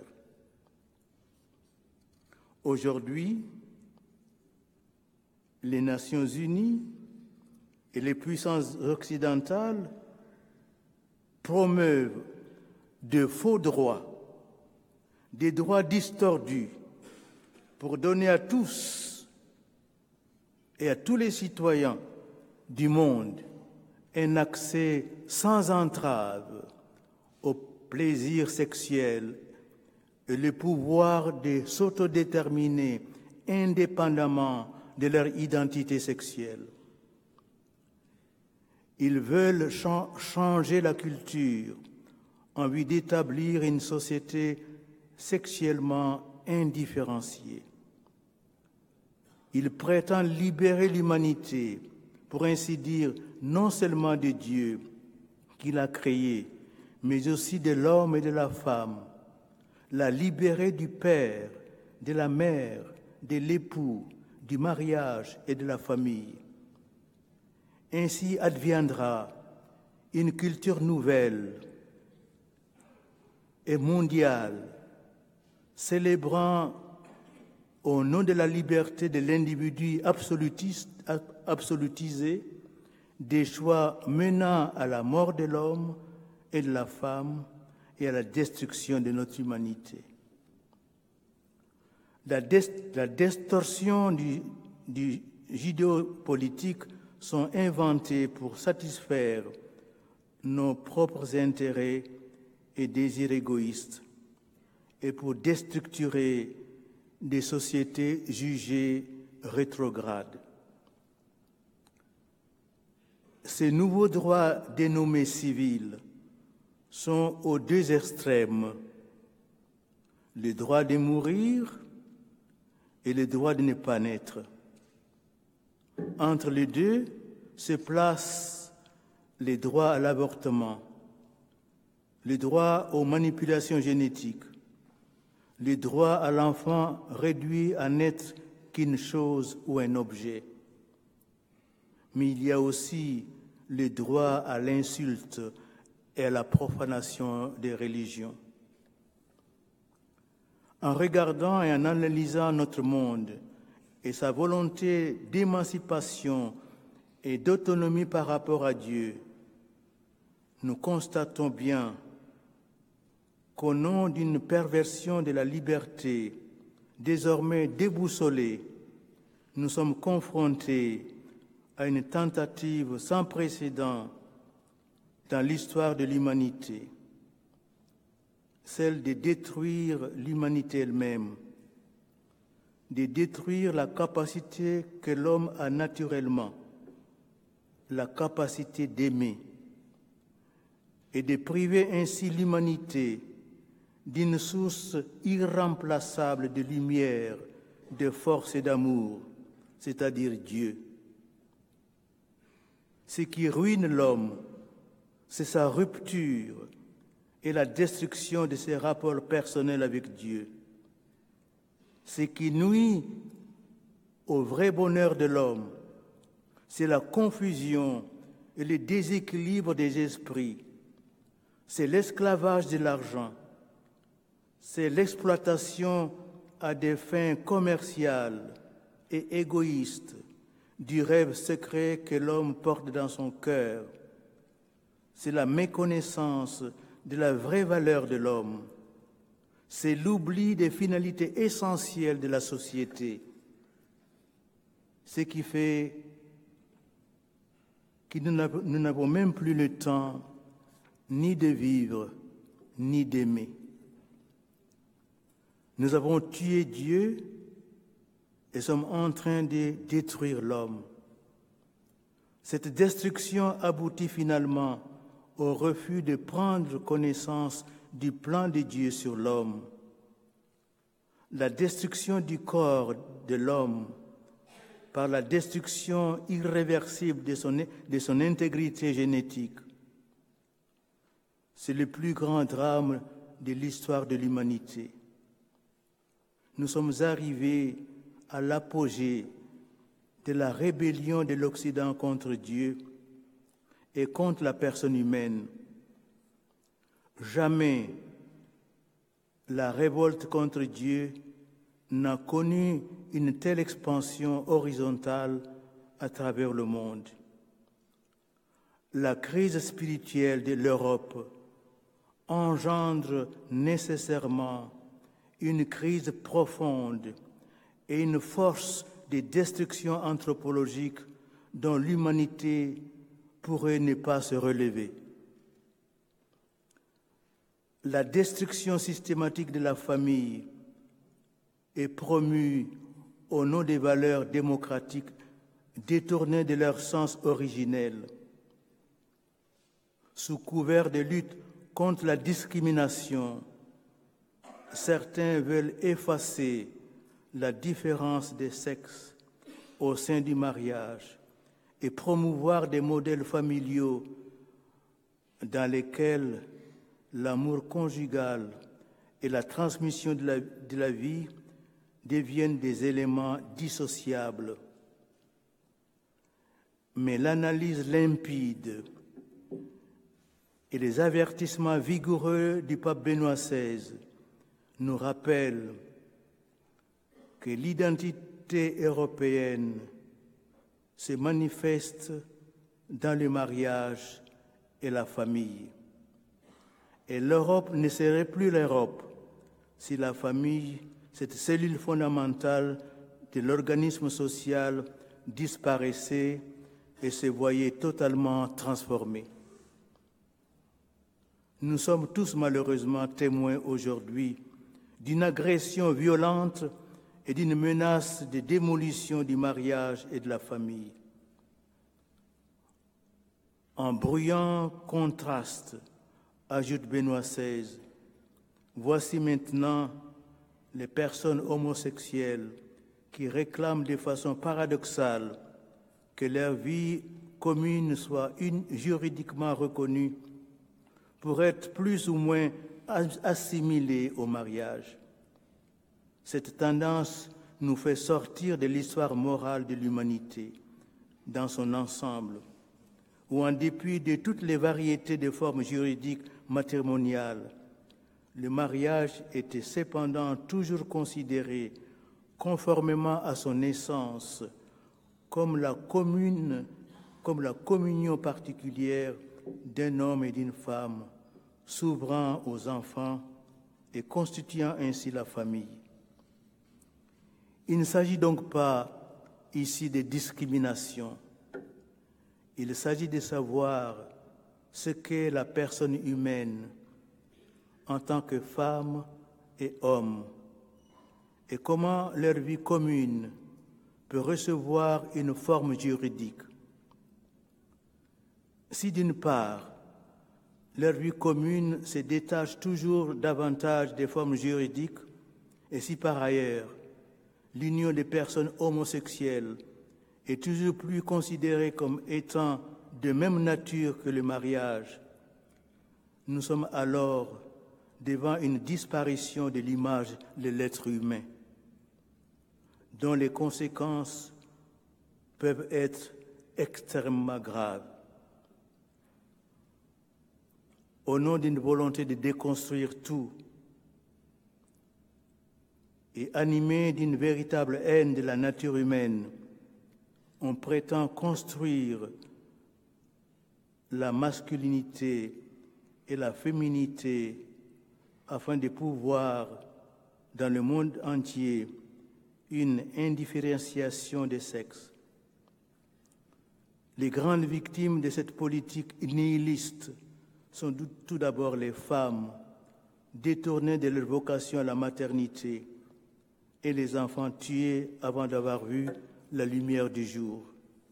Aujourd'hui, les Nations unies et les puissances occidentales promeuvent de faux droits, des droits distordus, pour donner à tous et à tous les citoyens du monde un accès sans entrave au plaisir sexuel et le pouvoir de s'autodéterminer indépendamment de leur identité sexuelle. Ils veulent changer la culture en vue d'établir une société sexuellement indifférenciée. Ils prétendent libérer l'humanité, pour ainsi dire, non seulement de Dieu qui l'a créé, mais aussi de l'homme et de la femme, la libérer du père, de la mère, de l'époux, du mariage et de la famille. Ainsi adviendra une culture nouvelle et mondiale, célébrant au nom de la liberté de l'individu absolutisé des choix menant à la mort de l'homme et de la femme et à la destruction de notre humanité. La distorsion du judéo-politique sont inventées pour satisfaire nos propres intérêts et désirs égoïstes et pour déstructurer des sociétés jugées rétrogrades. Ces nouveaux droits dénommés civils sont aux deux extrêmes, le droit de mourir et le droit de ne pas naître. Entre les deux se placent les droits à l'avortement, le droit aux manipulations génétiques, le droit à l'enfant réduit à n'être qu'une chose ou un objet. Mais il y a aussi le droit à l'insulte et à la profanation des religions. En regardant et en analysant notre monde et sa volonté d'émancipation et d'autonomie par rapport à Dieu, nous constatons bien qu'au nom d'une perversion de la liberté, désormais déboussolée, nous sommes confrontés à une tentative sans précédent dans l'histoire de l'humanité, celle de détruire l'humanité elle-même, de détruire la capacité que l'homme a naturellement, la capacité d'aimer, et de priver ainsi l'humanité d'une source irremplaçable de lumière, de force et d'amour, c'est-à-dire Dieu. Ce qui ruine l'homme, c'est sa rupture et la destruction de ses rapports personnels avec Dieu. Ce qui nuit au vrai bonheur de l'homme, c'est la confusion et le déséquilibre des esprits, c'est l'esclavage de l'argent, c'est l'exploitation à des fins commerciales et égoïstes du rêve secret que l'homme porte dans son cœur. C'est la méconnaissance de la vraie valeur de l'homme. C'est l'oubli des finalités essentielles de la société. Ce qui fait que nous n'avons même plus le temps ni de vivre, ni d'aimer. Nous avons tué Dieu et sommes en train de détruire l'homme. Cette destruction aboutit finalement au refus de prendre connaissance du plan de Dieu sur l'homme. La destruction du corps de l'homme par la destruction irréversible de son intégrité génétique, c'est le plus grand drame de l'histoire de l'humanité. Nous sommes arrivés à l'apogée de la rébellion de l'Occident contre Dieu et contre la personne humaine. Jamais la révolte contre Dieu n'a connu une telle expansion horizontale à travers le monde. La crise spirituelle de l'Europe engendre nécessairement une crise profonde et une force de destruction anthropologique dont l'humanité pourrait ne pas se relever. La destruction systématique de la famille est promue au nom des valeurs démocratiques détournées de leur sens originel. Sous couvert de lutte contre la discrimination, certains veulent effacer la différence des sexes au sein du mariage et promouvoir des modèles familiaux dans lesquels l'amour conjugal et la transmission de la vie deviennent des éléments dissociables. Mais l'analyse limpide et les avertissements vigoureux du pape Benoît XVI nous rappellent que l'identité européenne se manifeste dans le mariage et la famille. Et l'Europe ne serait plus l'Europe si la famille, cette cellule fondamentale de l'organisme social, disparaissait et se voyait totalement transformée. Nous sommes tous malheureusement témoins aujourd'hui d'une agression violente et d'une menace de démolition du mariage et de la famille. En bruyant contraste, ajoute Benoît XVI, voici maintenant les personnes homosexuelles qui réclament de façon paradoxale que leur vie commune soit juridiquement reconnue pour être plus ou moins assimilée au mariage. Cette tendance nous fait sortir de l'histoire morale de l'humanité dans son ensemble, où en dépit de toutes les variétés de formes juridiques matrimoniales, le mariage était cependant toujours considéré, conformément à son essence, comme la communion particulière d'un homme et d'une femme, s'ouvrant aux enfants et constituant ainsi la famille. Il ne s'agit donc pas ici de discrimination. Il s'agit de savoir ce qu'est la personne humaine en tant que femme et homme et comment leur vie commune peut recevoir une forme juridique. Si d'une part, leur vie commune se détache toujours davantage des formes juridiques, et si par ailleurs, l'union des personnes homosexuelles est toujours plus considérée comme étant de même nature que le mariage, nous sommes alors devant une disparition de l'image de l'être humain, dont les conséquences peuvent être extrêmement graves. Au nom d'une volonté de déconstruire tout et animé d'une véritable haine de la nature humaine, on prétend construire la masculinité et la féminité afin de pouvoir, dans le monde entier, une indifférenciation des sexes. Les grandes victimes de cette politique nihiliste sont tout d'abord les femmes, détournées de leur vocation à la maternité, et les enfants tués avant d'avoir vu la lumière du jour.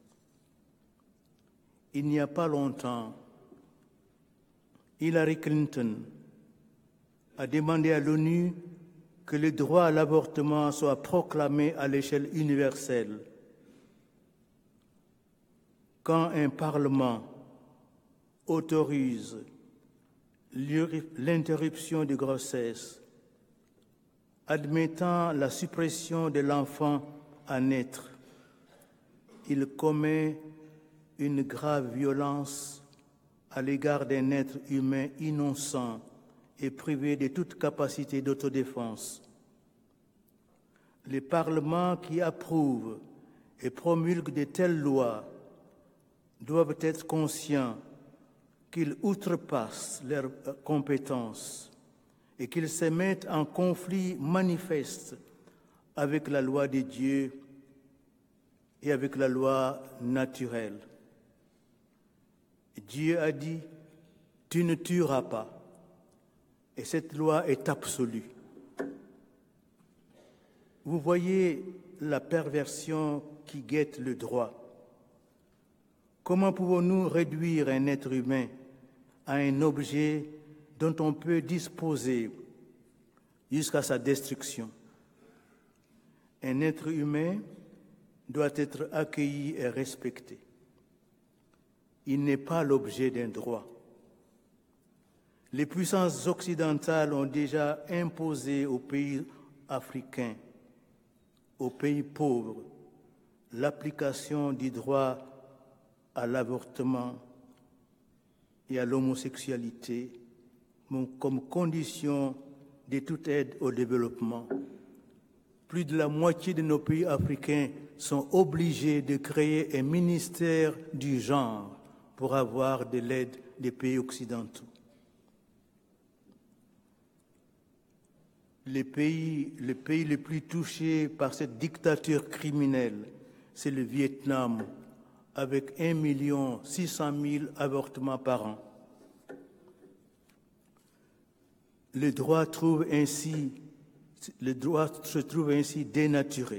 Il n'y a pas longtemps, Hillary Clinton a demandé à l'ONU que le droit à l'avortement soit proclamé à l'échelle universelle. Quand un Parlement autorise l'interruption de grossesse, admettant la suppression de l'enfant à naître, il commet une grave violence à l'égard d'un être humain innocent et privé de toute capacité d'autodéfense. Les parlements qui approuvent et promulguent de telles lois doivent être conscients qu'ils outrepassent leurs compétences et qu'ils se mettent en conflit manifeste avec la loi de Dieu et avec la loi naturelle. Dieu a dit, tu ne tueras pas. Et cette loi est absolue. Vous voyez la perversion qui guette le droit. Comment pouvons-nous réduire un être humain à un objet dont on peut disposer jusqu'à sa destruction? Un être humain doit être accueilli et respecté. Il n'est pas l'objet d'un droit. Les puissances occidentales ont déjà imposé aux pays africains, aux pays pauvres, l'application du droit à l'avortement et à l'homosexualité comme condition de toute aide au développement. Plus de la moitié de nos pays africains sont obligés de créer un ministère du genre pour avoir de l'aide des pays occidentaux. Le pays le plus touché par cette dictature criminelle, c'est le Vietnam, avec 1 600 000 avortements par an. Le droit se trouve ainsi dénaturé.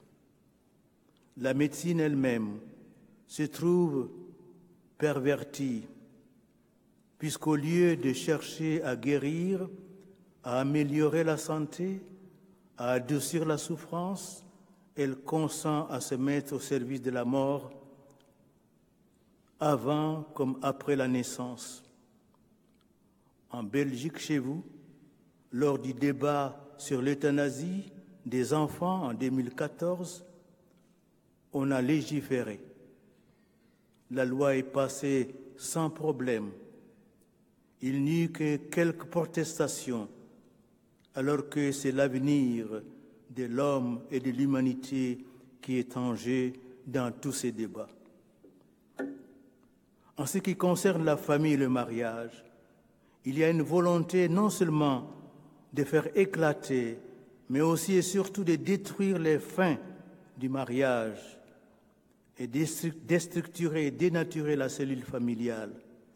La médecine elle-même se trouve pervertie, puisqu'au lieu de chercher à guérir, à améliorer la santé, à adoucir la souffrance, elle consent à se mettre au service de la mort avant comme après la naissance. En Belgique, chez vous, lors du débat sur l'euthanasie des enfants en 2014, on a légiféré. La loi est passée sans problème. Il n'y eut que quelques protestations, alors que c'est l'avenir de l'homme et de l'humanité qui est en jeu dans tous ces débats. En ce qui concerne la famille et le mariage, il y a une volonté non seulement de faire éclater, mais aussi et surtout de détruire les fins du mariage et déstructurer et dénaturer la cellule familiale.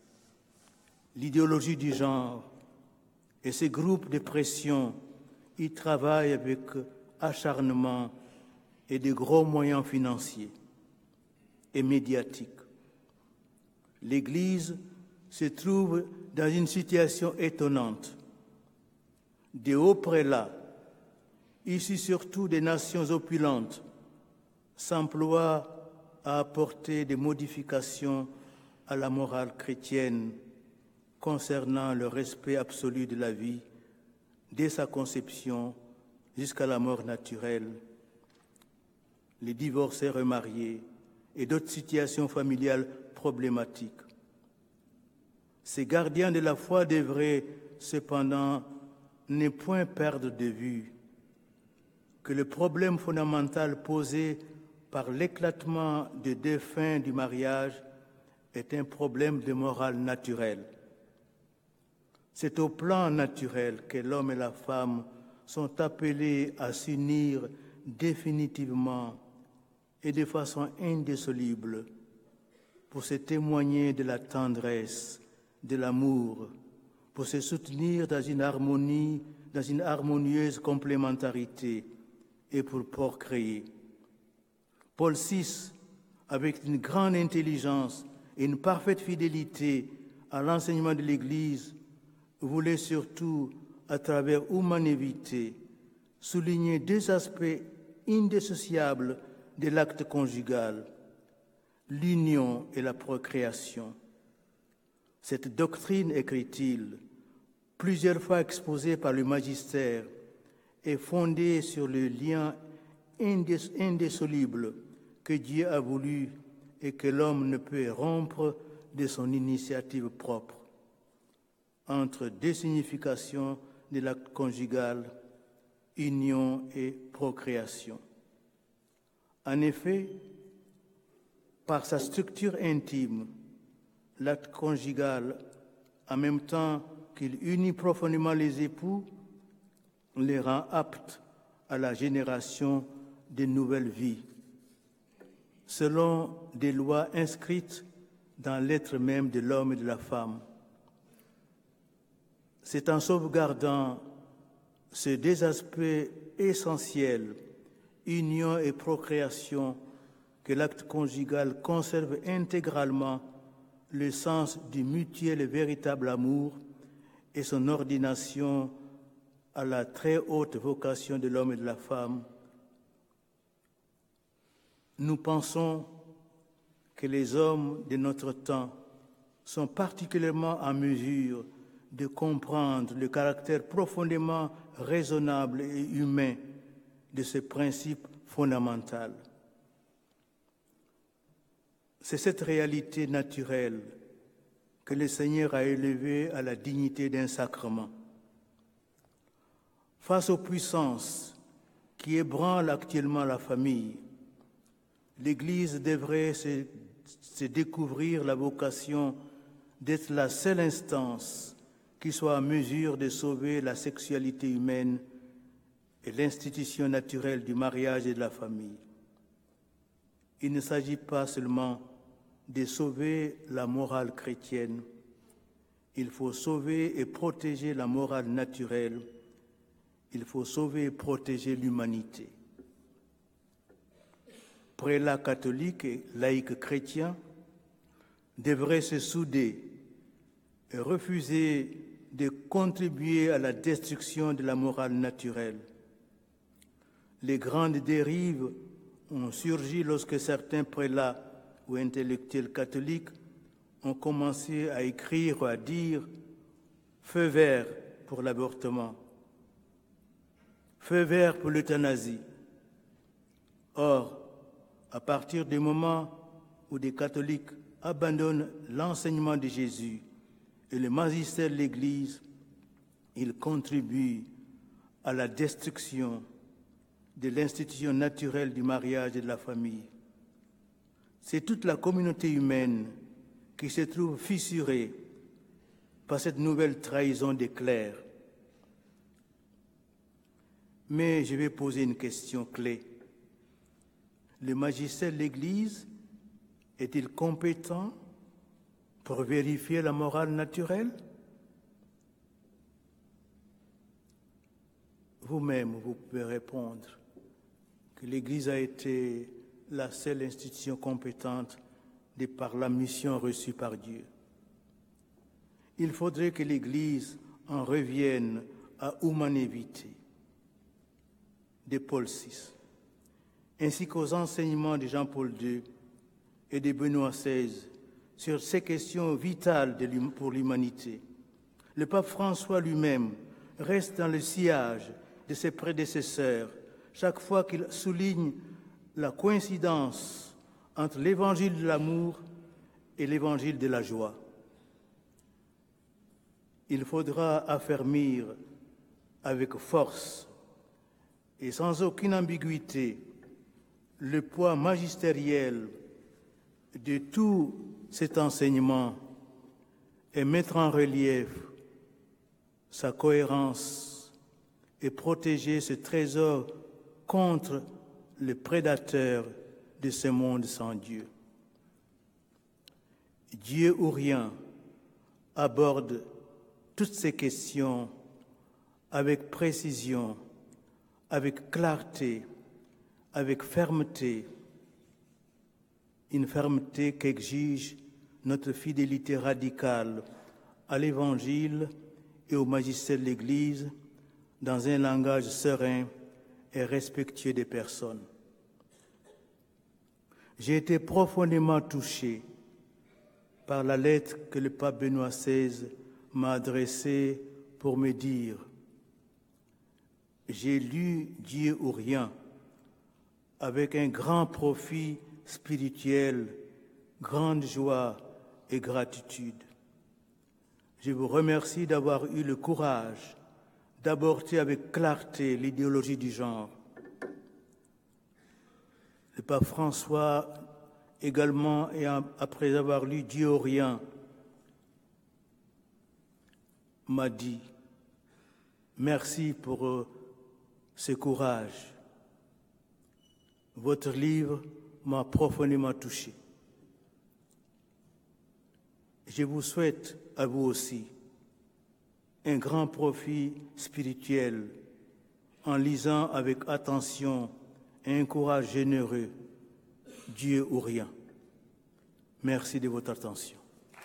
L'idéologie du genre et ces groupes de pression y travaillent avec acharnement et de gros moyens financiers et médiatiques. L'Église se trouve dans une situation étonnante. Des hauts prélats, issus surtout des nations opulentes, s'emploient à apporter des modifications à la morale chrétienne concernant le respect absolu de la vie, dès sa conception jusqu'à la mort naturelle, les divorcés remariés et d'autres situations familiales problématiques. Ces gardiens de la foi devraient cependant ne point perdre de vue que le problème fondamental posé par l'éclatement des deux fins du mariage est un problème de morale naturelle. C'est au plan naturel que l'homme et la femme sont appelés à s'unir définitivement et de façon indissoluble pour se témoigner de la tendresse, de l'amour, pour se soutenir dans une harmonie, dans une harmonieuse complémentarité et pour procréer. Paul VI, avec une grande intelligence et une parfaite fidélité à l'enseignement de l'Église, voulait surtout, à travers humanité, souligner deux aspects indissociables de l'acte conjugal, l'union et la procréation. Cette doctrine, écrit-il, plusieurs fois exposée par le magistère, est fondée sur le lien indissoluble que Dieu a voulu et que l'homme ne peut rompre de son initiative propre, entre deux significations de l'acte conjugal, union et procréation. En effet, par sa structure intime, l'acte conjugal, en même temps qu'il unit profondément les époux, les rend aptes à la génération de nouvelles vies. Selon des lois inscrites dans l'être même de l'homme et de la femme. C'est en sauvegardant ces deux aspects essentiels, union et procréation, que l'acte conjugal conserve intégralement le sens du mutuel et véritable amour et son ordination à la très haute vocation de l'homme et de la femme. Nous pensons que les hommes de notre temps sont particulièrement en mesure de comprendre le caractère profondément raisonnable et humain de ce principe fondamental. C'est cette réalité naturelle que le Seigneur a élevée à la dignité d'un sacrement. Face aux puissances qui ébranlent actuellement la famille, l'Église devrait se découvrir la vocation d'être la seule instance qui soit en mesure de sauver la sexualité humaine et l'institution naturelle du mariage et de la famille. Il ne s'agit pas seulement de sauver la morale chrétienne, il faut sauver et protéger la morale naturelle, il faut sauver et protéger l'humanité. Prélats catholiques et laïcs chrétiens devraient se souder et refuser de contribuer à la destruction de la morale naturelle. Les grandes dérives ont surgi lorsque certains prélats ou intellectuels catholiques ont commencé à écrire ou à dire « feu vert pour l'avortement »,« feu vert pour l'euthanasie ». Or, à partir du moment où des catholiques abandonnent l'enseignement de Jésus et le magistère de l'Église, ils contribuent à la destruction de l'institution naturelle du mariage et de la famille. C'est toute la communauté humaine qui se trouve fissurée par cette nouvelle trahison des clercs. Mais je vais poser une question clé. Le magistère de l'Église est-il compétent pour vérifier la morale naturelle? Vous-même, vous pouvez répondre que l'Église a été la seule institution compétente de par la mission reçue par Dieu. Il faudrait que l'Église en revienne à humanité de Paul VI, ainsi qu'aux enseignements de Jean-Paul II et de Benoît XVI sur ces questions vitales pour l'humanité. Le pape François lui-même reste dans le sillage de ses prédécesseurs chaque fois qu'il souligne la coïncidence entre l'évangile de l'amour et l'évangile de la joie. Il faudra affermir avec force et sans aucune ambiguïté le poids magistériel de tout cet enseignement et mettre en relief sa cohérence et protéger ce trésor contre les prédateurs de ce monde sans Dieu. Dieu ou rien aborde toutes ces questions avec précision, avec clarté, avec fermeté, une fermeté qu'exige notre fidélité radicale à l'Évangile et au magistère de l'Église dans un langage serein et respectueux des personnes. J'ai été profondément touché par la lettre que le pape Benoît XVI m'a adressée pour me dire « J'ai lu Dieu ou rien avec un grand profit spirituel, grande joie et gratitude. Je vous remercie d'avoir eu le courage d'aborder avec clarté l'idéologie du genre. Le pape François également, et après avoir lu Dieu ou rien, m'a dit « Merci pour ce courage. Votre livre m'a profondément touché. » je vous souhaite à vous aussi un grand profit spirituel en lisant avec attention et un courage généreux Dieu ou rien. Merci de votre attention.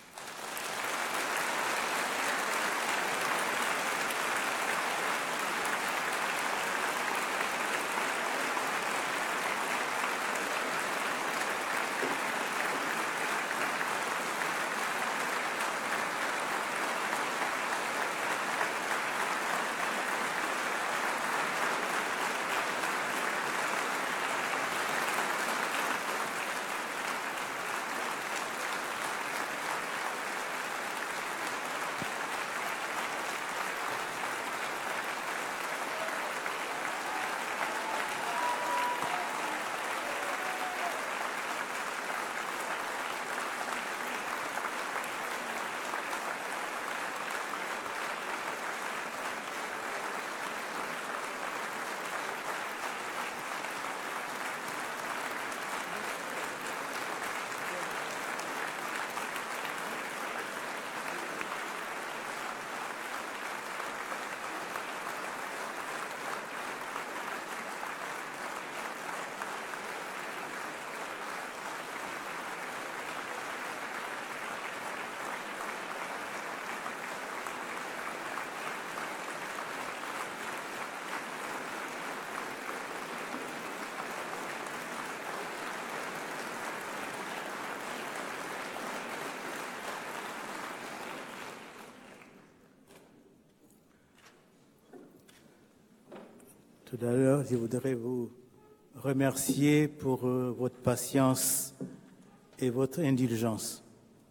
Tout à l'heure, je voudrais vous remercier pour votre patience et votre indulgence.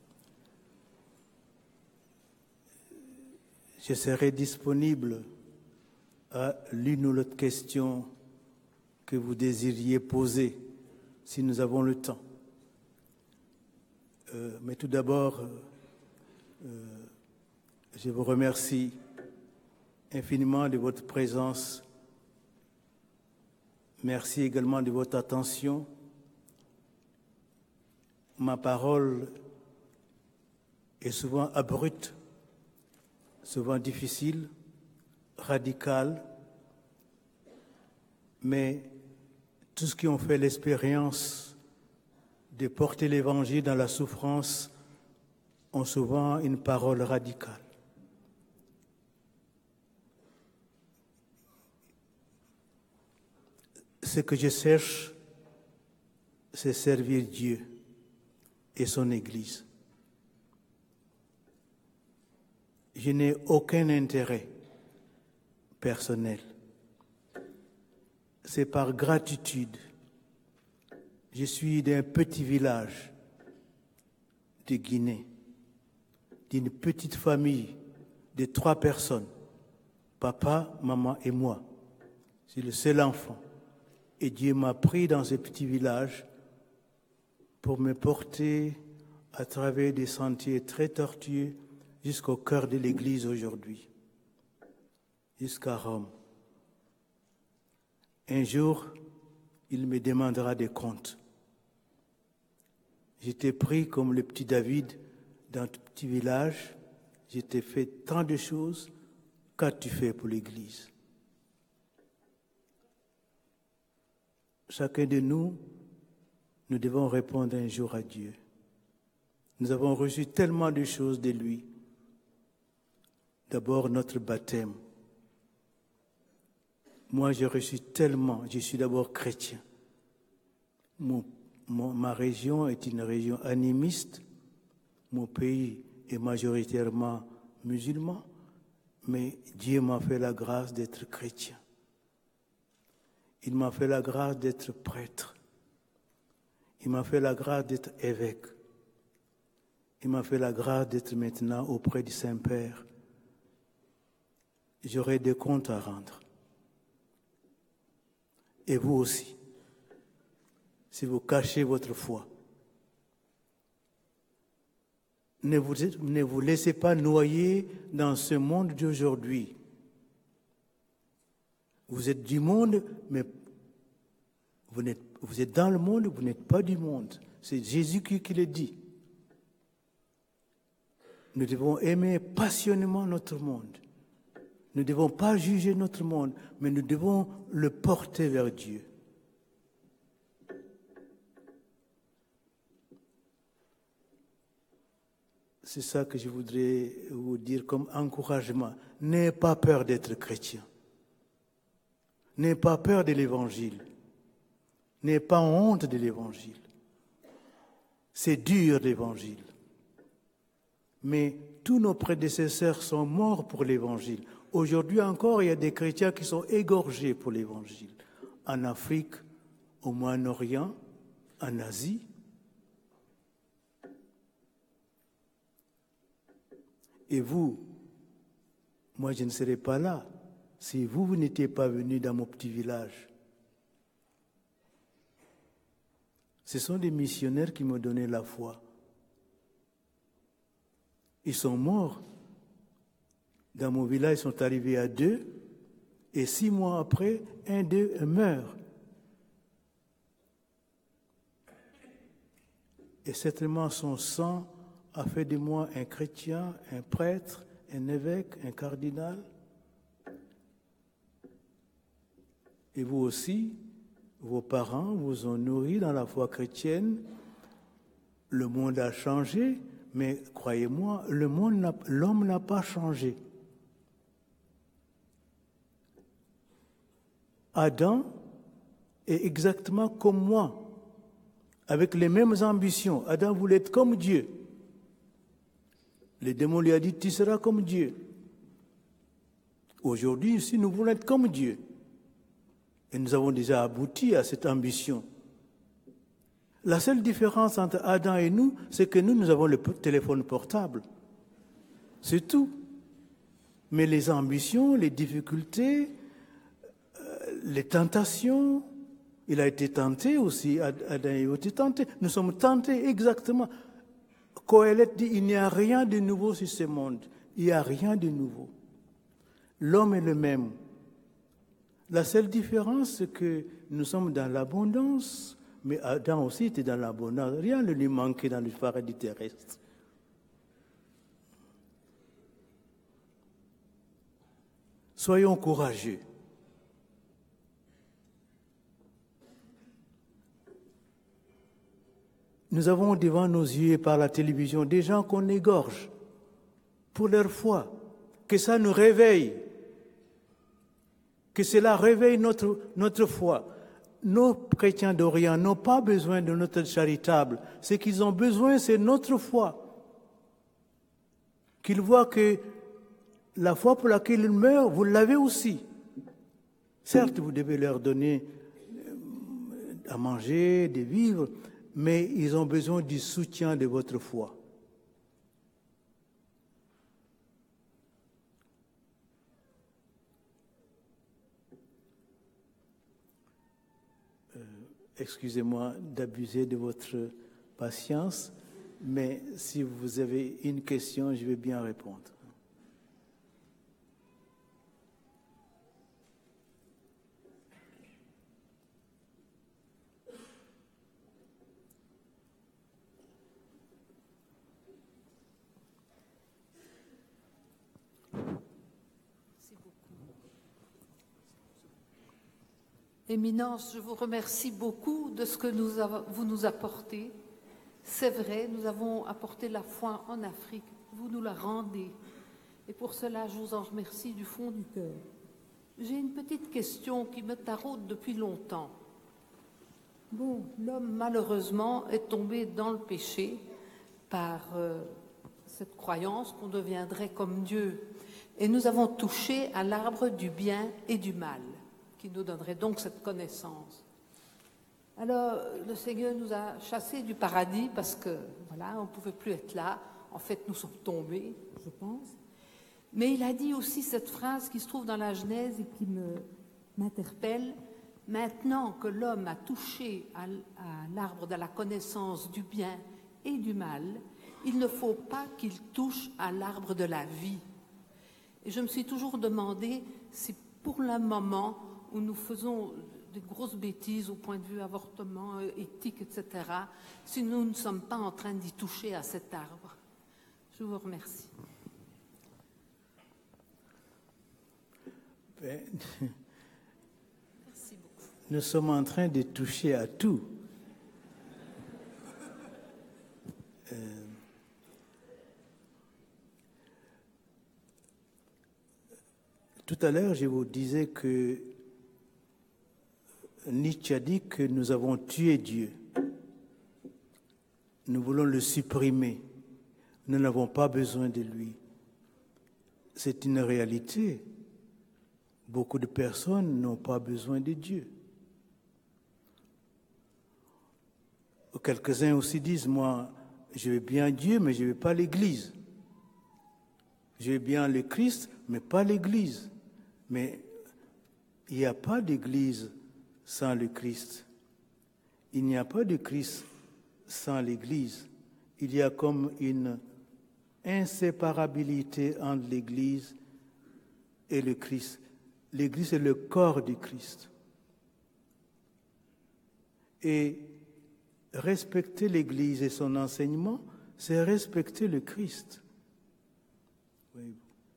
Je serai disponible à l'une ou l'autre question que vous désiriez poser, si nous avons le temps. Mais tout d'abord, je vous remercie infiniment de votre présence. Merci également de votre attention. Ma parole est souvent abrupte, souvent difficile, radicale, mais tous ceux qui ont fait l'expérience de porter l'Évangile dans la souffrance ont souvent une parole radicale. Ce que je cherche, c'est servir Dieu et son Église. Je n'ai aucun intérêt personnel. C'est par gratitude. Je suis d'un petit village de Guinée, d'une petite famille de 3 personnes, papa, maman et moi. Je suis le seul enfant. Et Dieu m'a pris dans ce petit village pour me porter à travers des sentiers très tortueux jusqu'au cœur de l'Église aujourd'hui, jusqu'à Rome. Un jour, il me demandera des comptes. J'étais pris comme le petit David dans ce petit village. Je t'ai fait tant de choses. Qu'as-tu fait pour l'Église? Chacun de nous, nous devons répondre un jour à Dieu. Nous avons reçu tellement de choses de lui. D'abord, notre baptême. Moi, j'ai reçu tellement. Je suis d'abord chrétien. Ma région est une région animiste. Mon pays est majoritairement musulman. Mais Dieu m'a fait la grâce d'être chrétien. Il m'a fait la grâce d'être prêtre. Il m'a fait la grâce d'être évêque. Il m'a fait la grâce d'être maintenant auprès du Saint-Père. J'aurai des comptes à rendre. Et vous aussi, si vous cachez votre foi. Ne vous laissez pas noyer dans ce monde d'aujourd'hui. Vous êtes du monde, mais vous êtes dans le monde, vous n'êtes pas du monde. C'est Jésus qui le dit. Nous devons aimer passionnément notre monde. Nous ne devons pas juger notre monde, mais nous devons le porter vers Dieu. C'est ça que je voudrais vous dire comme encouragement. N'ayez pas peur d'être chrétien. N'ayez pas peur de l'Évangile. N'ayez pas honte de l'Évangile. C'est dur l'Évangile. Mais tous nos prédécesseurs sont morts pour l'Évangile. Aujourd'hui encore, il y a des chrétiens qui sont égorgés pour l'Évangile. En Afrique, au Moyen-Orient, en Asie. Et vous, moi je ne serais pas là si vous n'étiez pas venus dans mon petit village. Ce sont des missionnaires qui m'ont donné la foi. Ils sont morts. Dans mon village, ils sont arrivés à 2, et 6 mois après, un d'eux meurt. Et certainement son sang a fait de moi un chrétien, un prêtre, un évêque, un cardinal. Et vous aussi, vos parents vous ont nourri dans la foi chrétienne. Le monde a changé, mais croyez-moi, l'homme n'a pas changé. Adam est exactement comme moi, avec les mêmes ambitions. Adam voulait être comme Dieu. Le démon lui a dit, tu seras comme Dieu. Aujourd'hui, ici, nous voulons être comme Dieu. Et nous avons déjà abouti à cette ambition. La seule différence entre Adam et nous, c'est que nous avons le téléphone portable. C'est tout. Mais les ambitions, les difficultés, les tentations, il a été tenté aussi, Adam a été tenté. Nous sommes tentés exactement. Qoélette dit, il n'y a rien de nouveau sur ce monde. Il n'y a rien de nouveau. L'homme est le même. La seule différence, c'est que nous sommes dans l'abondance, mais Adam aussi était dans l'abondance. Rien ne lui manquait dans le paradis terrestre. Soyons courageux. Nous avons devant nos yeux par la télévision des gens qu'on égorge pour leur foi. Que ça nous réveille. Que cela réveille notre foi. Nos chrétiens d'Orient n'ont pas besoin de notre charitable. Ce qu'ils ont besoin, c'est notre foi. Qu'ils voient que la foi pour laquelle ils meurent, vous l'avez aussi. Certes, vous devez leur donner à manger, des vivres, mais ils ont besoin du soutien de votre foi. Excusez-moi d'abuser de votre patience, mais si vous avez une question, je vais bien répondre. Éminence, je vous remercie beaucoup de ce que vous nous apportez. C'est vrai, nous avons apporté la foi en Afrique. Vous nous la rendez. Et pour cela, je vous en remercie du fond du cœur. J'ai une petite question qui me taraude depuis longtemps. Bon, l'homme, malheureusement, est tombé dans le péché par cette croyance qu'on deviendrait comme Dieu. Et nous avons touché à l'arbre du bien et du mal, qui nous donnerait donc cette connaissance. Alors, le Seigneur nous a chassés du paradis parce que, voilà, on ne pouvait plus être là. En fait, nous sommes tombés, je pense. Mais il a dit aussi cette phrase qui se trouve dans la Genèse et qui m'interpelle. Maintenant que l'homme a touché à l'arbre de la connaissance du bien et du mal, il ne faut pas qu'il touche à l'arbre de la vie. Et je me suis toujours demandé si pour le moment où nous faisons des grosses bêtises au point de vue avortement, éthique, etc., si nous ne sommes pas en train d'y toucher à cet arbre. Je vous remercie. Merci beaucoup. Nous sommes en train de toucher à tout. Tout à l'heure, je vous disais que Nietzsche a dit que nous avons tué Dieu. Nous voulons le supprimer. Nous n'avons pas besoin de lui. C'est une réalité. Beaucoup de personnes n'ont pas besoin de Dieu. Quelques-uns aussi disent, moi, je veux bien Dieu, mais je ne veux pas l'Église. Je veux bien le Christ, mais pas l'Église. Mais il n'y a pas d'Église sans le Christ. Il n'y a pas de Christ sans l'Église. Il y a comme une inséparabilité entre l'Église et le Christ. L'Église est le corps du Christ. Et respecter l'Église et son enseignement, c'est respecter le Christ. Oui.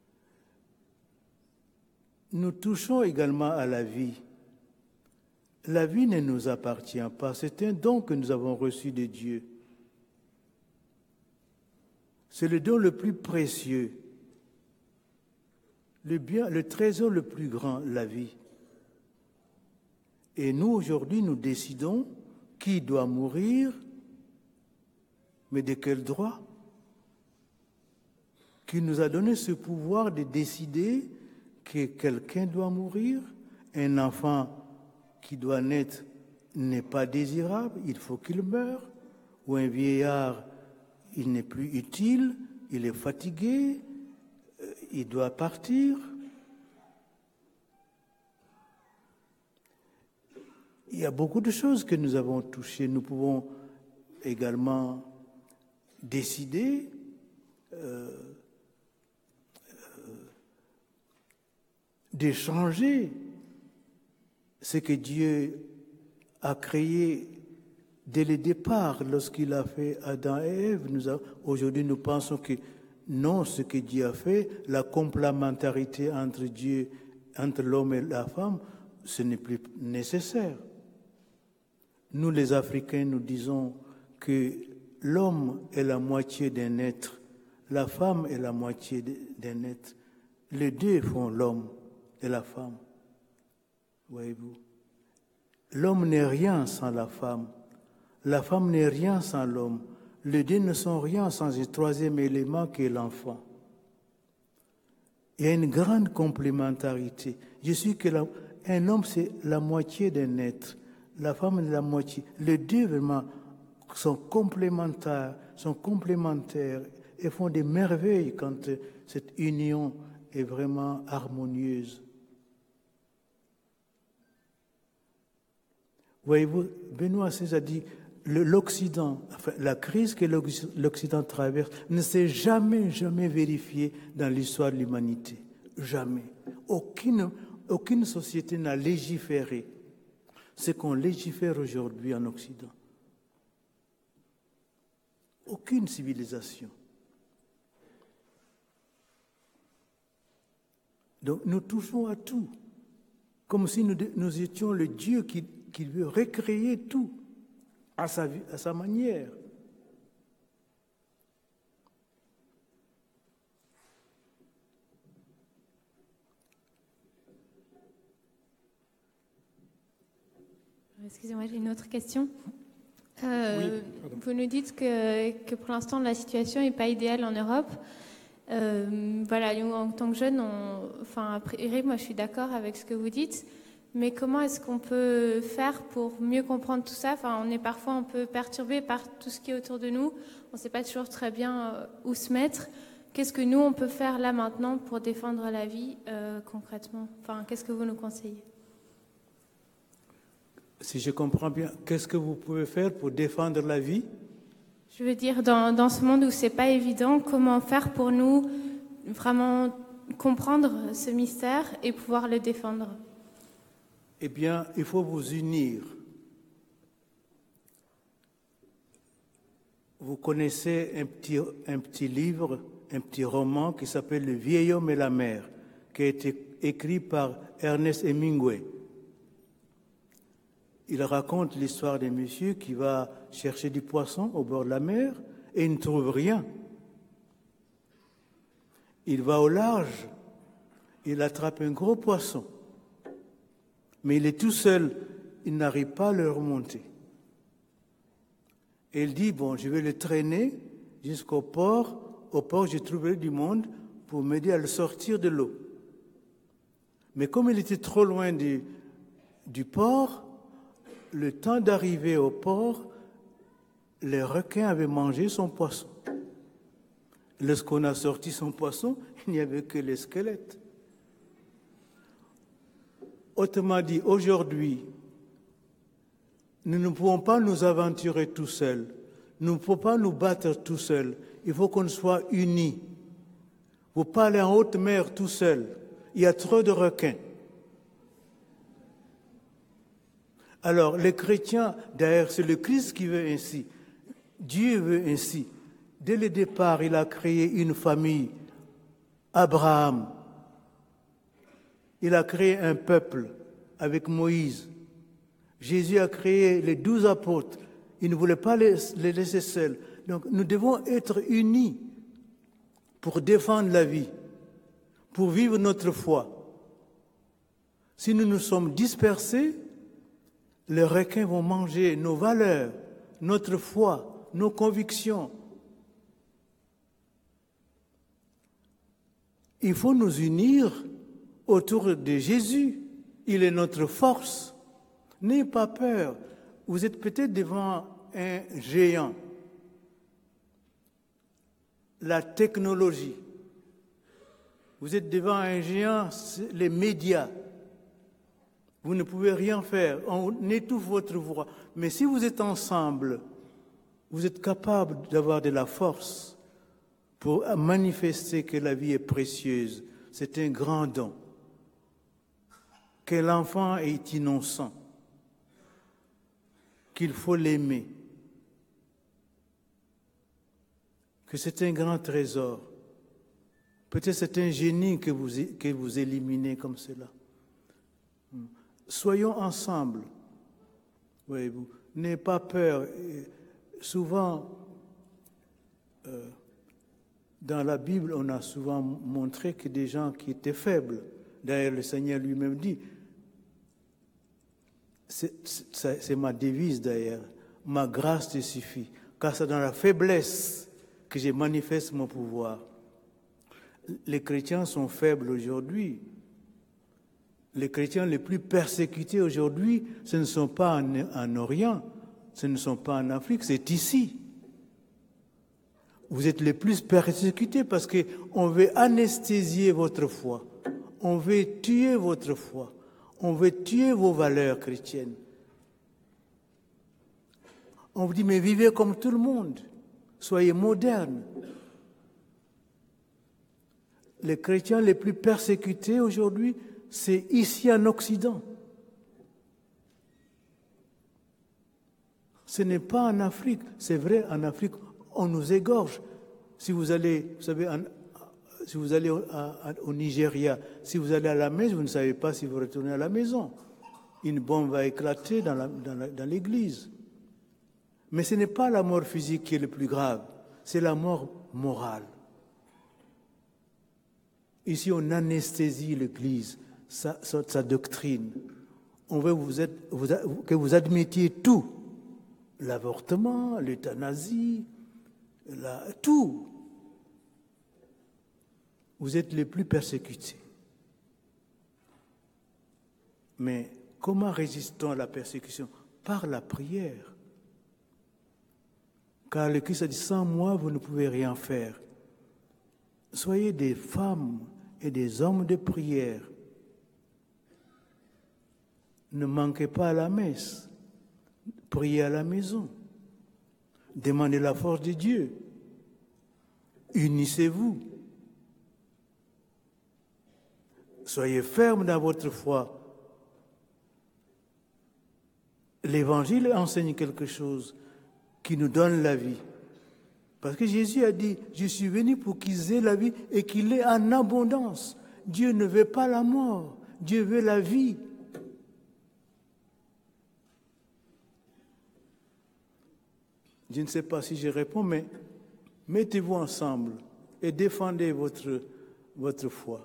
Nous touchons également à la vie. La vie ne nous appartient pas, c'est un don que nous avons reçu de Dieu. C'est le don le plus précieux, le trésor le plus grand, la vie. Et nous, aujourd'hui, nous décidons qui doit mourir, mais de quel droit? Qui nous a donné ce pouvoir de décider que quelqu'un doit mourir? Un enfant qui doit naître n'est pas désirable, il faut qu'il meure. Ou un vieillard, il n'est plus utile, il est fatigué, il doit partir. Il y a beaucoup de choses que nous avons touchées. Nous pouvons également décider d'échanger ce que Dieu a créé dès le départ, lorsqu'il a fait Adam et Ève. Aujourd'hui, nous pensons que non, ce que Dieu a fait, la complémentarité entre l'homme et la femme, ce n'est plus nécessaire. Nous, les Africains, nous disons que l'homme est la moitié d'un être, la femme est la moitié d'un être. Les deux font l'homme et la femme. Voyez-vous, l'homme n'est rien sans la femme n'est rien sans l'homme. Les deux ne sont rien sans un troisième élément qui est l'enfant. Il y a une grande complémentarité. Je suis que un homme, c'est la moitié d'un être. La femme est la moitié. Les deux, vraiment, sont complémentaires et font des merveilles quand cette union est vraiment harmonieuse. Voyez-vous, Benoît XVI a dit, l'Occident, enfin, la crise que l'Occident traverse ne s'est jamais vérifiée dans l'histoire de l'humanité. Jamais. Aucune société n'a légiféré ce qu'on légifère aujourd'hui en Occident. Aucune civilisation. Donc nous touchons à tout, comme si nous étions le Dieu qui veut recréer tout à sa manière. Excusez-moi, j'ai une autre question. Vous nous dites que pour l'instant, la situation n'est pas idéale en Europe. Voilà, nous, en tant que jeunes, a priori, moi, je suis d'accord avec ce que vous dites. Mais comment est-ce qu'on peut faire pour mieux comprendre tout ça? Enfin, on est parfois un peu perturbé par tout ce qui est autour de nous. On ne sait pas toujours très bien où se mettre. Qu'est-ce que nous, on peut faire là maintenant pour défendre la vie concrètement? Enfin, qu'est-ce que vous nous conseillez? Si je comprends bien, qu'est-ce que vous pouvez faire pour défendre la vie? Je veux dire, dans ce monde où c'est pas évident, comment faire pour nous vraiment comprendre ce mystère et pouvoir le défendre? Eh bien, il faut vous unir. Vous connaissez un petit livre un petit roman qui s'appelle Le vieil homme et la mer, qui a été écrit par Ernest Hemingway. Il raconte l'histoire d'un monsieur qui va chercher du poisson au bord de la mer et il ne trouve rien. Il va au large, il attrape un gros poisson, mais il est tout seul, il n'arrive pas à le remonter. Et il dit, bon, je vais le traîner jusqu'au port. Au port, je trouverai du monde pour m'aider à le sortir de l'eau. Mais comme il était trop loin du port, le temps d'arriver au port, les requins avaient mangé son poisson. Lorsqu'on a sorti son poisson, il n'y avait que les squelettes. Autrement dit, aujourd'hui, nous ne pouvons pas nous aventurer tout seuls. Nous ne pouvons pas nous battre tout seuls. Il faut qu'on soit unis. Vous parlez en haute mer tout seul. Il y a trop de requins. Alors, les chrétiens, d'ailleurs, c'est le Christ qui veut ainsi. Dieu veut ainsi. Dès le départ, il a créé une famille. Abraham. Il a créé un peuple avec Moïse. Jésus a créé les 12 apôtres. Il ne voulait pas les laisser seuls. Donc, nous devons être unis pour défendre la vie, pour vivre notre foi. Si nous nous sommes dispersés, les requins vont manger nos valeurs, notre foi, nos convictions. Il faut nous unir autour de Jésus. Il est notre force. N'ayez pas peur. Vous êtes peut-être devant un géant. La technologie. Vous êtes devant un géant, les médias. Vous ne pouvez rien faire. On étouffe votre voix. Mais si vous êtes ensemble, vous êtes capable d'avoir de la force pour manifester que la vie est précieuse. C'est un grand don. Que l'enfant est innocent. Qu'il faut l'aimer. Que c'est un grand trésor. Peut-être c'est un génie que vous éliminez comme cela. Soyons ensemble. Voyez-vous, n'ayez pas peur. Souvent, dans la Bible, on a souvent montré que des gens qui étaient faibles, d'ailleurs le Seigneur lui-même dit, c'est ma devise d'ailleurs, ma grâce te suffit, car c'est dans la faiblesse que je manifeste mon pouvoir. Les chrétiens sont faibles aujourd'hui. Les chrétiens les plus persécutés aujourd'hui, ce ne sont pas en Orient, ce ne sont pas en Afrique, c'est ici. Vous êtes les plus persécutés parce qu'on veut anesthésier votre foi. On veut tuer votre foi. On veut tuer vos valeurs chrétiennes. On vous dit, mais vivez comme tout le monde. Soyez modernes. Les chrétiens les plus persécutés aujourd'hui, c'est ici en Occident. Ce n'est pas en Afrique. C'est vrai, en Afrique, on nous égorge. Si vous allez, vous savez, si vous allez au Nigeria, si vous allez à la messe, vous ne savez pas si vous retournez à la maison. Une bombe va éclater dans l'église. Mais ce n'est pas la mort physique qui est le plus grave, c'est la mort morale. Ici, on anesthésie l'Église, sa doctrine. On veut que vous admettiez tout. L'avortement, l'euthanasie, tout. Vous êtes les plus persécutés. Mais comment résistons à la persécution? Par la prière. Car le Christ a dit, sans moi, vous ne pouvez rien faire. Soyez des femmes et des hommes de prière. Ne manquez pas à la messe. Priez à la maison. Demandez la force de Dieu. Unissez-vous. Soyez fermes dans votre foi. L'Évangile enseigne quelque chose qui nous donne la vie. Parce que Jésus a dit, je suis venu pour qu'ils aient la vie et qu'il l'ait en abondance. Dieu ne veut pas la mort, Dieu veut la vie. Je ne sais pas si je réponds, mais mettez-vous ensemble et défendez votre foi.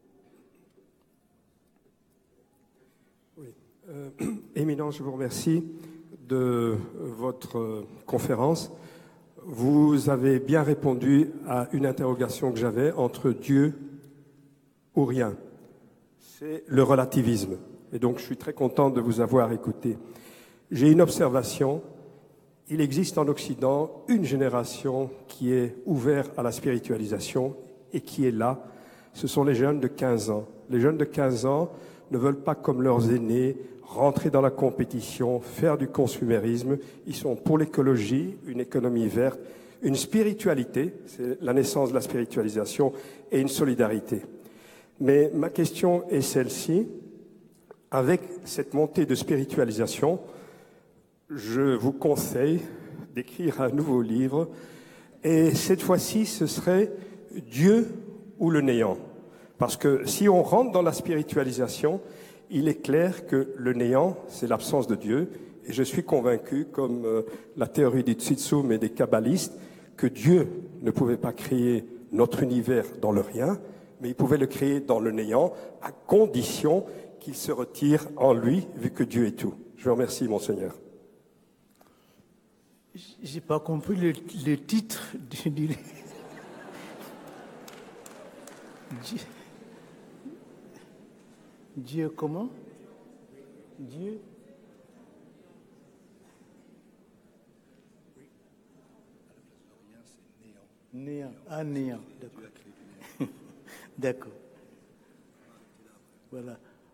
Oui. Éminence, je vous remercie de votre conférence. Vous avez bien répondu à une interrogation que j'avais entre Dieu ou rien. C'est le relativisme. Et donc, je suis très content de vous avoir écouté. J'ai une observation. Il existe en Occident une génération qui est ouverte à la spiritualisation et qui est là. Ce sont les jeunes de 15 ans. Les jeunes de 15 ans ne veulent pas, comme leurs aînés, rentrer dans la compétition, faire du consumérisme. Ils sont pour l'écologie, une économie verte, une spiritualité, c'est la naissance de la spiritualisation, et une solidarité. Mais ma question est celle-ci. Avec cette montée de spiritualisation, je vous conseille d'écrire un nouveau livre. Et cette fois-ci, ce serait Dieu ou le néant. Parce que si on rentre dans la spiritualisation, il est clair que le néant, c'est l'absence de Dieu. Et je suis convaincu, comme la théorie du Tzutsum et des kabbalistes, que Dieu ne pouvait pas créer notre univers dans le rien, mais il pouvait le créer dans le néant, à condition qu'il se retire en lui, vu que Dieu est tout. Je vous remercie, Monseigneur. J'ai pas compris le titre du livre. Dieu comment? Dieu? Néant. Ah, néant. D'accord. D'accord. Voilà.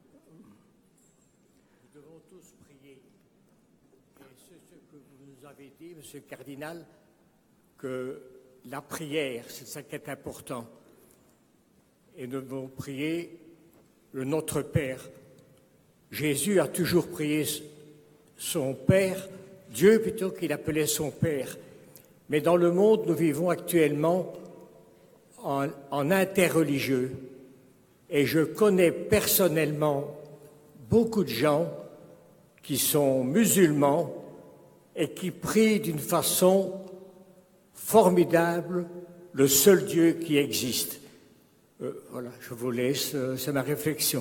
Nous devons tous prier. Et c'est ce que vous nous avez dit, Monsieur le Cardinal, que la prière, c'est ça qui est important. Et nous devons prier le Notre Père. Jésus a toujours prié son Père, Dieu plutôt qu'il appelait son Père. Mais dans le monde, nous vivons actuellement en interreligieux. Et je connais personnellement beaucoup de gens qui sont musulmans et qui prient d'une façon formidable le seul Dieu qui existe. Voilà, je vous laisse, c'est ma réflexion.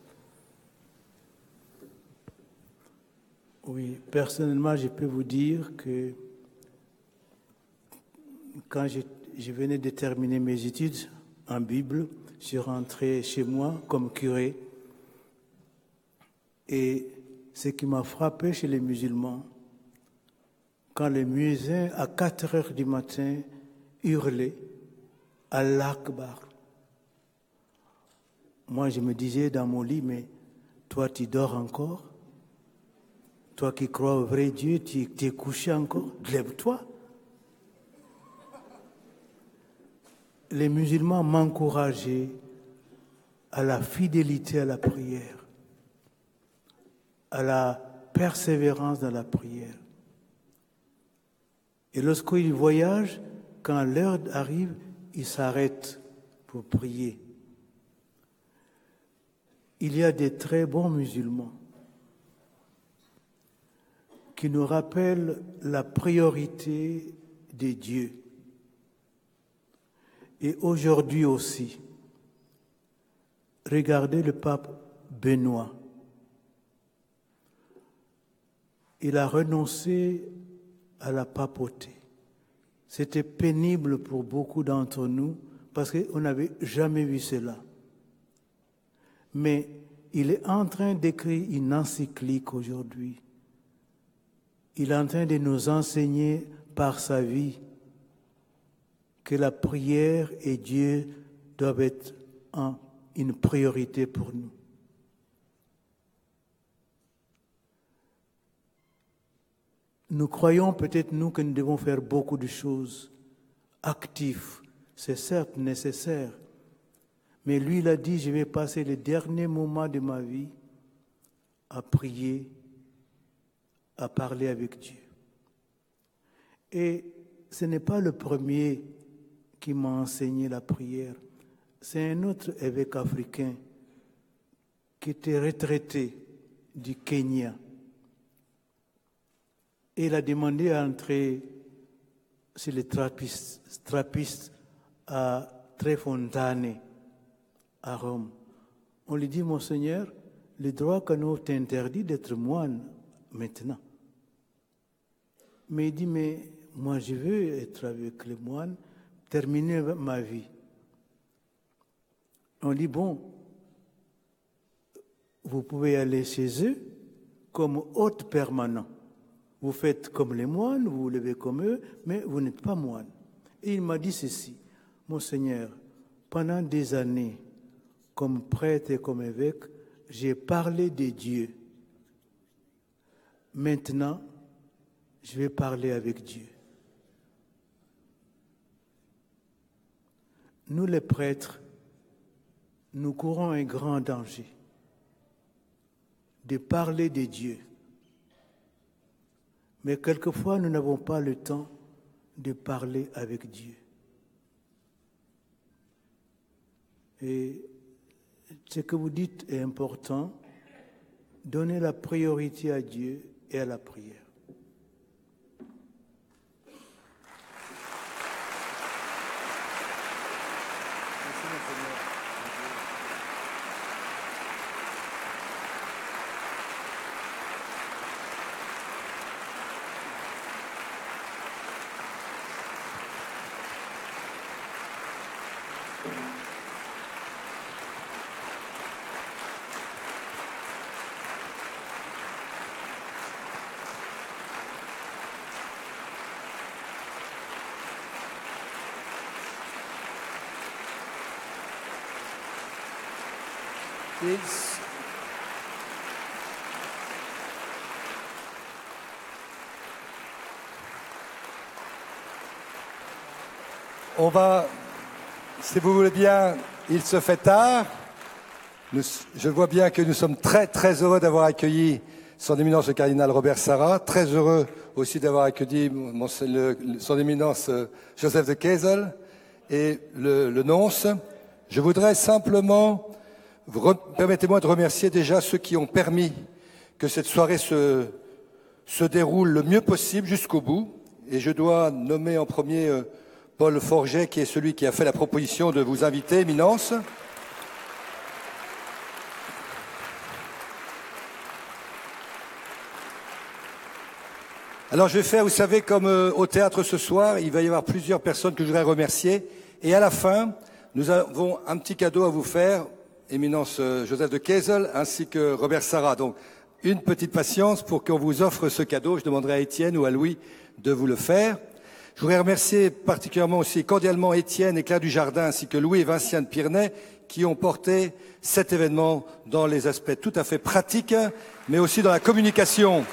Oui, personnellement, je peux vous dire que quand je venais de terminer mes études en Bible, je suis rentré chez moi comme curé. Et ce qui m'a frappé chez les musulmans, quand les muezzins, à 4 heures du matin, hurlaient « Allah Akbar ». Moi, je me disais dans mon lit, mais toi, tu dors encore? Toi qui crois au vrai Dieu, tu es couché encore? Lève-toi. Les musulmans m'encourageaient à la fidélité à la prière, à la persévérance dans la prière. Et lorsqu'ils voyagent, quand l'heure arrive, ils s'arrêtent pour prier. Il y a des très bons musulmans qui nous rappellent la priorité des dieux. Et aujourd'hui aussi, regardez le pape Benoît. Il a renoncé à la papauté. C'était pénible pour beaucoup d'entre nous parce qu'on n'avait jamais vu cela. Mais il est en train d'écrire une encyclique aujourd'hui. Il est en train de nous enseigner par sa vie que la prière et Dieu doivent être une priorité pour nous. Nous croyons peut-être, nous, que nous devons faire beaucoup de choses actives. C'est certes nécessaire. Mais lui, il a dit, je vais passer les derniers moments de ma vie à prier, à parler avec Dieu. Et ce n'est pas le premier qui m'a enseigné la prière. C'est un autre évêque africain qui était retraité du Kenya. Et il a demandé à entrer chez les trappistes à Trefontane, à Rome. On lui dit, Monseigneur, le droit canonique t'interdit d'être moine maintenant. Mais il dit, mais moi je veux être avec les moines, terminer ma vie. On dit, bon, vous pouvez aller chez eux comme hôte permanent. Vous faites comme les moines, vous vous levez comme eux, mais vous n'êtes pas moine. Et il m'a dit ceci, Monseigneur, pendant des années, comme prêtre et comme évêque, j'ai parlé de Dieu. Maintenant, je vais parler avec Dieu. Nous les prêtres, nous courons un grand danger de parler de Dieu. Mais quelquefois, nous n'avons pas le temps de parler avec Dieu. Et ce que vous dites est important. Donnez la priorité à Dieu et à la prière. On va, si vous voulez bien, il se fait tard. Je vois bien que nous sommes très très heureux d'avoir accueilli son éminence le cardinal Robert Sarrat, très heureux aussi d'avoir accueilli son éminence Joseph de Kessel et le nonce. Je voudrais simplement, permettez-moi de remercier déjà ceux qui ont permis que cette soirée se déroule le mieux possible jusqu'au bout. Et je dois nommer en premier Paul Forget, qui est celui qui a fait la proposition de vous inviter, éminence. Alors je vais faire, vous savez, comme au théâtre ce soir, il va y avoir plusieurs personnes que je voudrais remercier. Et à la fin, nous avons un petit cadeau à vous faire, éminence Joseph de Kessel, ainsi que Robert Sarrat. Donc, une petite patience pour qu'on vous offre ce cadeau. Je demanderai à Étienne ou à Louis de vous le faire. Je voudrais remercier particulièrement aussi cordialement Étienne et Claire Dujardin, ainsi que Louis et Vinciane Pirnet, qui ont porté cet événement dans les aspects tout à fait pratiques, mais aussi dans la communication.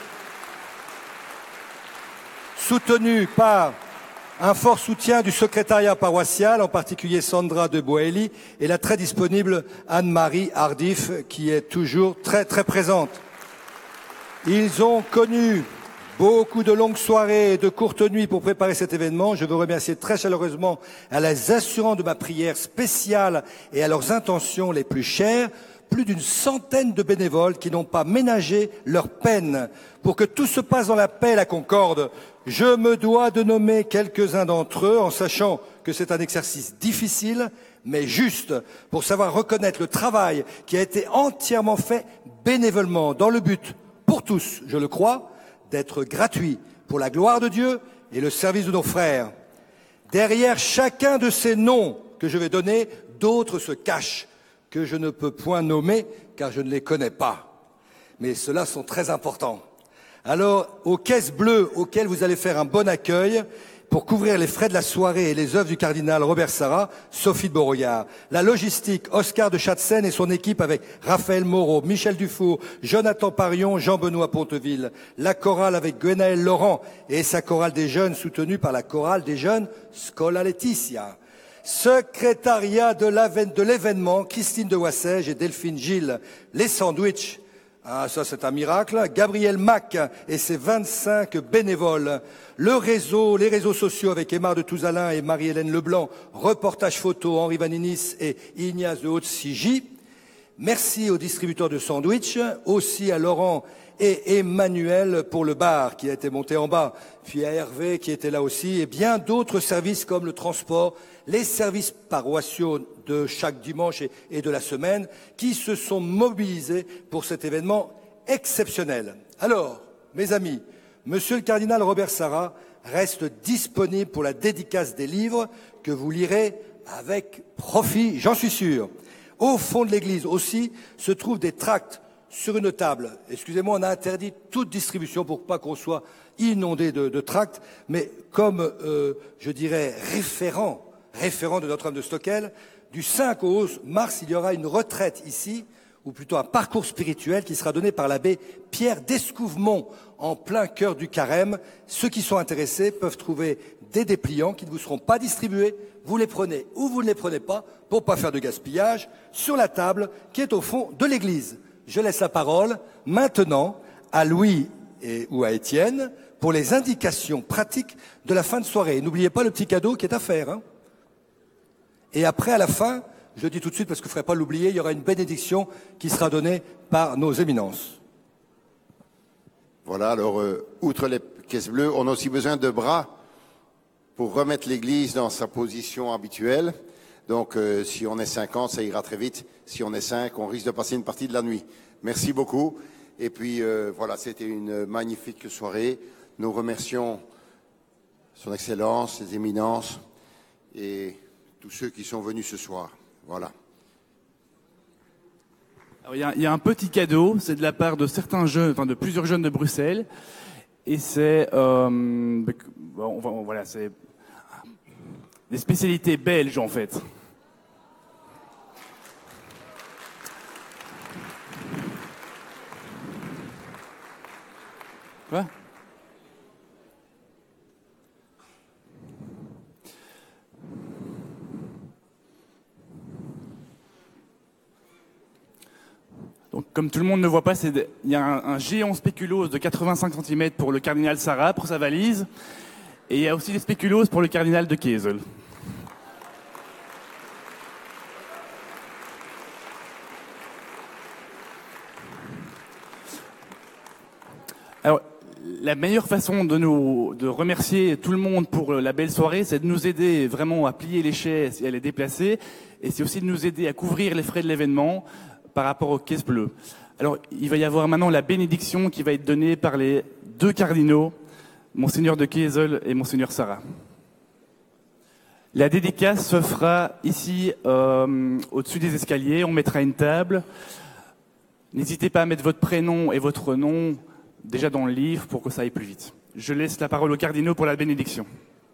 Soutenu par un fort soutien du secrétariat paroissial, en particulier Sandra de Boeli, et la très disponible Anne-Marie Hardif, qui est toujours très très présente. Ils ont connu beaucoup de longues soirées et de courtes nuits pour préparer cet événement. Je veux remercier très chaleureusement à les assurants de ma prière spéciale et à leurs intentions les plus chères, plus d'une centaine de bénévoles qui n'ont pas ménagé leur peine pour que tout se passe dans la paix et la concorde. Je me dois de nommer quelques-uns d'entre eux en sachant que c'est un exercice difficile, mais juste, pour savoir reconnaître le travail qui a été entièrement fait bénévolement, dans le but, pour tous, je le crois, d'être gratuit pour la gloire de Dieu et le service de nos frères. Derrière chacun de ces noms que je vais donner, d'autres se cachent, que je ne peux point nommer car je ne les connais pas. Mais ceux-là sont très importants. Alors, aux caisses bleues auxquelles vous allez faire un bon accueil, pour couvrir les frais de la soirée et les œuvres du cardinal Robert Sarrat, Sophie de Beauregard. La logistique, Oscar de Chatzen et son équipe avec Raphaël Moreau, Michel Dufour, Jonathan Parion, Jean-Benoît Ponteville. La chorale avec Gwenaël Laurent et sa chorale des jeunes soutenue par la chorale des jeunes Scola Laetitia. Secrétariat de l'événement, Christine de Wassège et Delphine Gilles. Les sandwichs Ah, ça c'est un miracle. Gabriel Mac et ses 25 bénévoles. Le réseau, les réseaux sociaux avec Aymar de Touzalin et Marie-Hélène Leblanc. Reportage photo, Henri Vaninis et Ignace de Haute-Sigy. Merci aux distributeurs de sandwich, aussi à Laurent et Emmanuel pour le bar qui a été monté en bas, puis à Hervé qui était là aussi, et bien d'autres services comme le transport, les services paroissiaux de chaque dimanche et de la semaine qui se sont mobilisés pour cet événement exceptionnel. Alors, mes amis, Monsieur le cardinal Robert Sarrat reste disponible pour la dédicace des livres que vous lirez avec profit, j'en suis sûr. Au fond de l'église aussi se trouvent des tracts sur une table. Excusez-moi, on a interdit toute distribution pour pas qu'on soit inondé de tracts, mais comme, je dirais, référent de Notre-Dame de Stockel, du 5 au 11 mars, il y aura une retraite ici, ou plutôt un parcours spirituel qui sera donné par l'abbé Pierre d'Escouvemont en plein cœur du Carême. Ceux qui sont intéressés peuvent trouver des dépliants qui ne vous seront pas distribués. Vous les prenez ou vous ne les prenez pas pour pas faire de gaspillage sur la table qui est au fond de l'église. Je laisse la parole maintenant à Louis ou à Étienne pour les indications pratiques de la fin de soirée. N'oubliez pas le petit cadeau qui est à faire. Hein. Et après, à la fin, je le dis tout de suite parce qu'il ne faudrait pas l'oublier, il y aura une bénédiction qui sera donnée par nos éminences. Voilà, alors, outre les caisses bleues, on a aussi besoin de bras pour remettre l'église dans sa position habituelle. Donc, si on est 50, ça ira très vite. Si on est 5, on risque de passer une partie de la nuit. Merci beaucoup. Et puis, voilà, c'était une magnifique soirée. Nous remercions Son Excellence, ses éminences et tous ceux qui sont venus ce soir. Voilà. Alors, il y a un petit cadeau, c'est de la part de certains jeunes, enfin de plusieurs jeunes de Bruxelles. Et c'est, voilà, c'est des spécialités belges en fait. Quoi ? Donc, comme tout le monde ne voit pas, il y a un géant spéculoos de 85 cm pour le cardinal Sarrat, pour sa valise. Et il y a aussi des spéculoos pour le cardinal de Kiesel. Alors, la meilleure façon de remercier tout le monde pour la belle soirée, c'est de nous aider vraiment à plier les chaises et à les déplacer. Et c'est aussi de nous aider à couvrir les frais de l'événement par rapport aux caisses bleues. Alors, il va y avoir maintenant la bénédiction qui va être donnée par les deux cardinaux, Monseigneur de Kiesel et Monseigneur Sarrat. La dédicace se fera ici, au-dessus des escaliers. On mettra une table. N'hésitez pas à mettre votre prénom et votre nom déjà dans le livre pour que ça aille plus vite. Je laisse la parole aux cardinaux pour la bénédiction.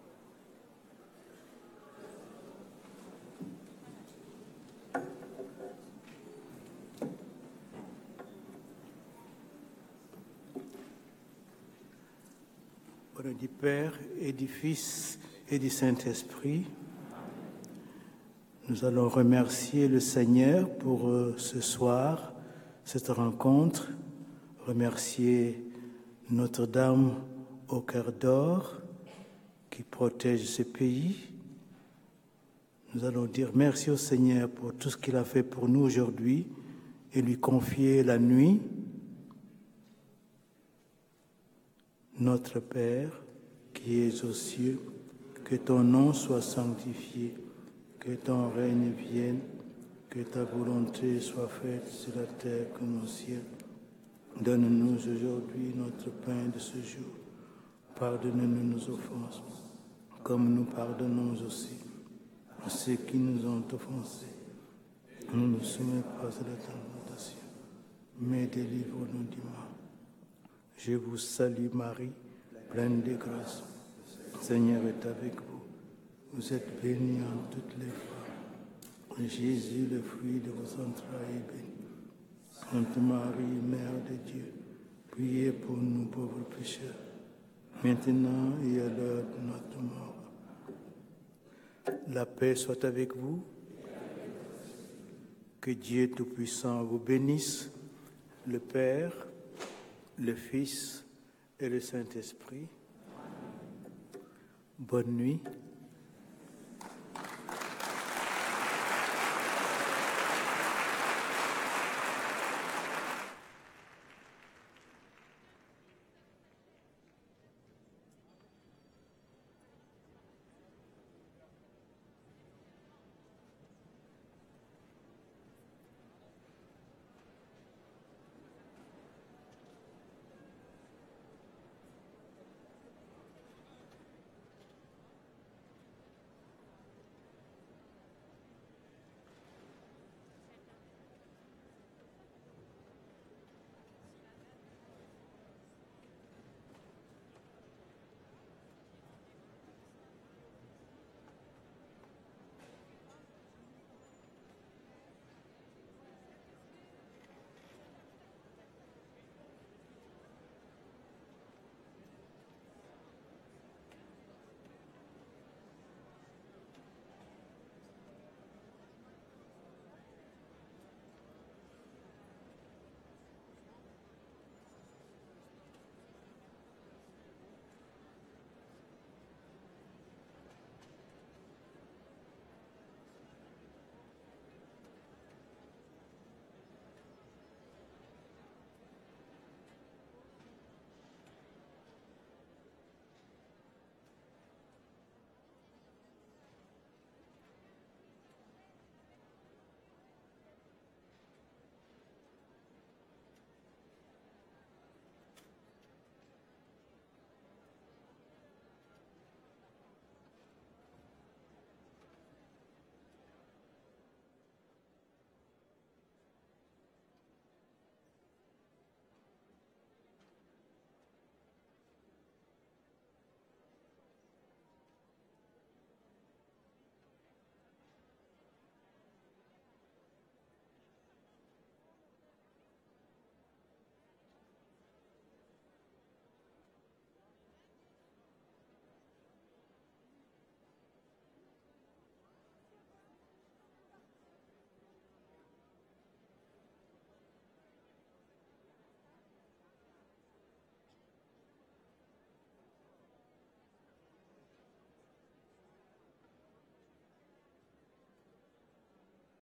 Au nom du Père et du Fils et du Saint-Esprit, nous allons remercier le Seigneur pour ce soir, cette rencontre, remercier Notre-Dame au cœur d'or qui protège ce pays. Nous allons dire merci au Seigneur pour tout ce qu'il a fait pour nous aujourd'hui et lui confier la nuit. Notre Père, qui es aux cieux, que ton nom soit sanctifié, que ton règne vienne, que ta volonté soit faite sur la terre comme au ciel. Donne-nous aujourd'hui notre pain de ce jour. Pardonne-nous nos offenses, comme nous pardonnons aussi à ceux qui nous ont offensés. Ne nous soumets pas à la tentation, mais délivre-nous du mal. Je vous salue Marie, pleine de grâce. Le Seigneur est avec vous. Vous êtes bénie en toutes les femmes. Et Jésus, le fruit de vos entrailles, est béni. Sainte Marie, Mère de Dieu, priez pour nous pauvres pécheurs, maintenant et à l'heure de notre mort. La paix soit avec vous. Que Dieu Tout-Puissant vous bénisse, le Père, le Fils et le Saint-Esprit. Bonne nuit.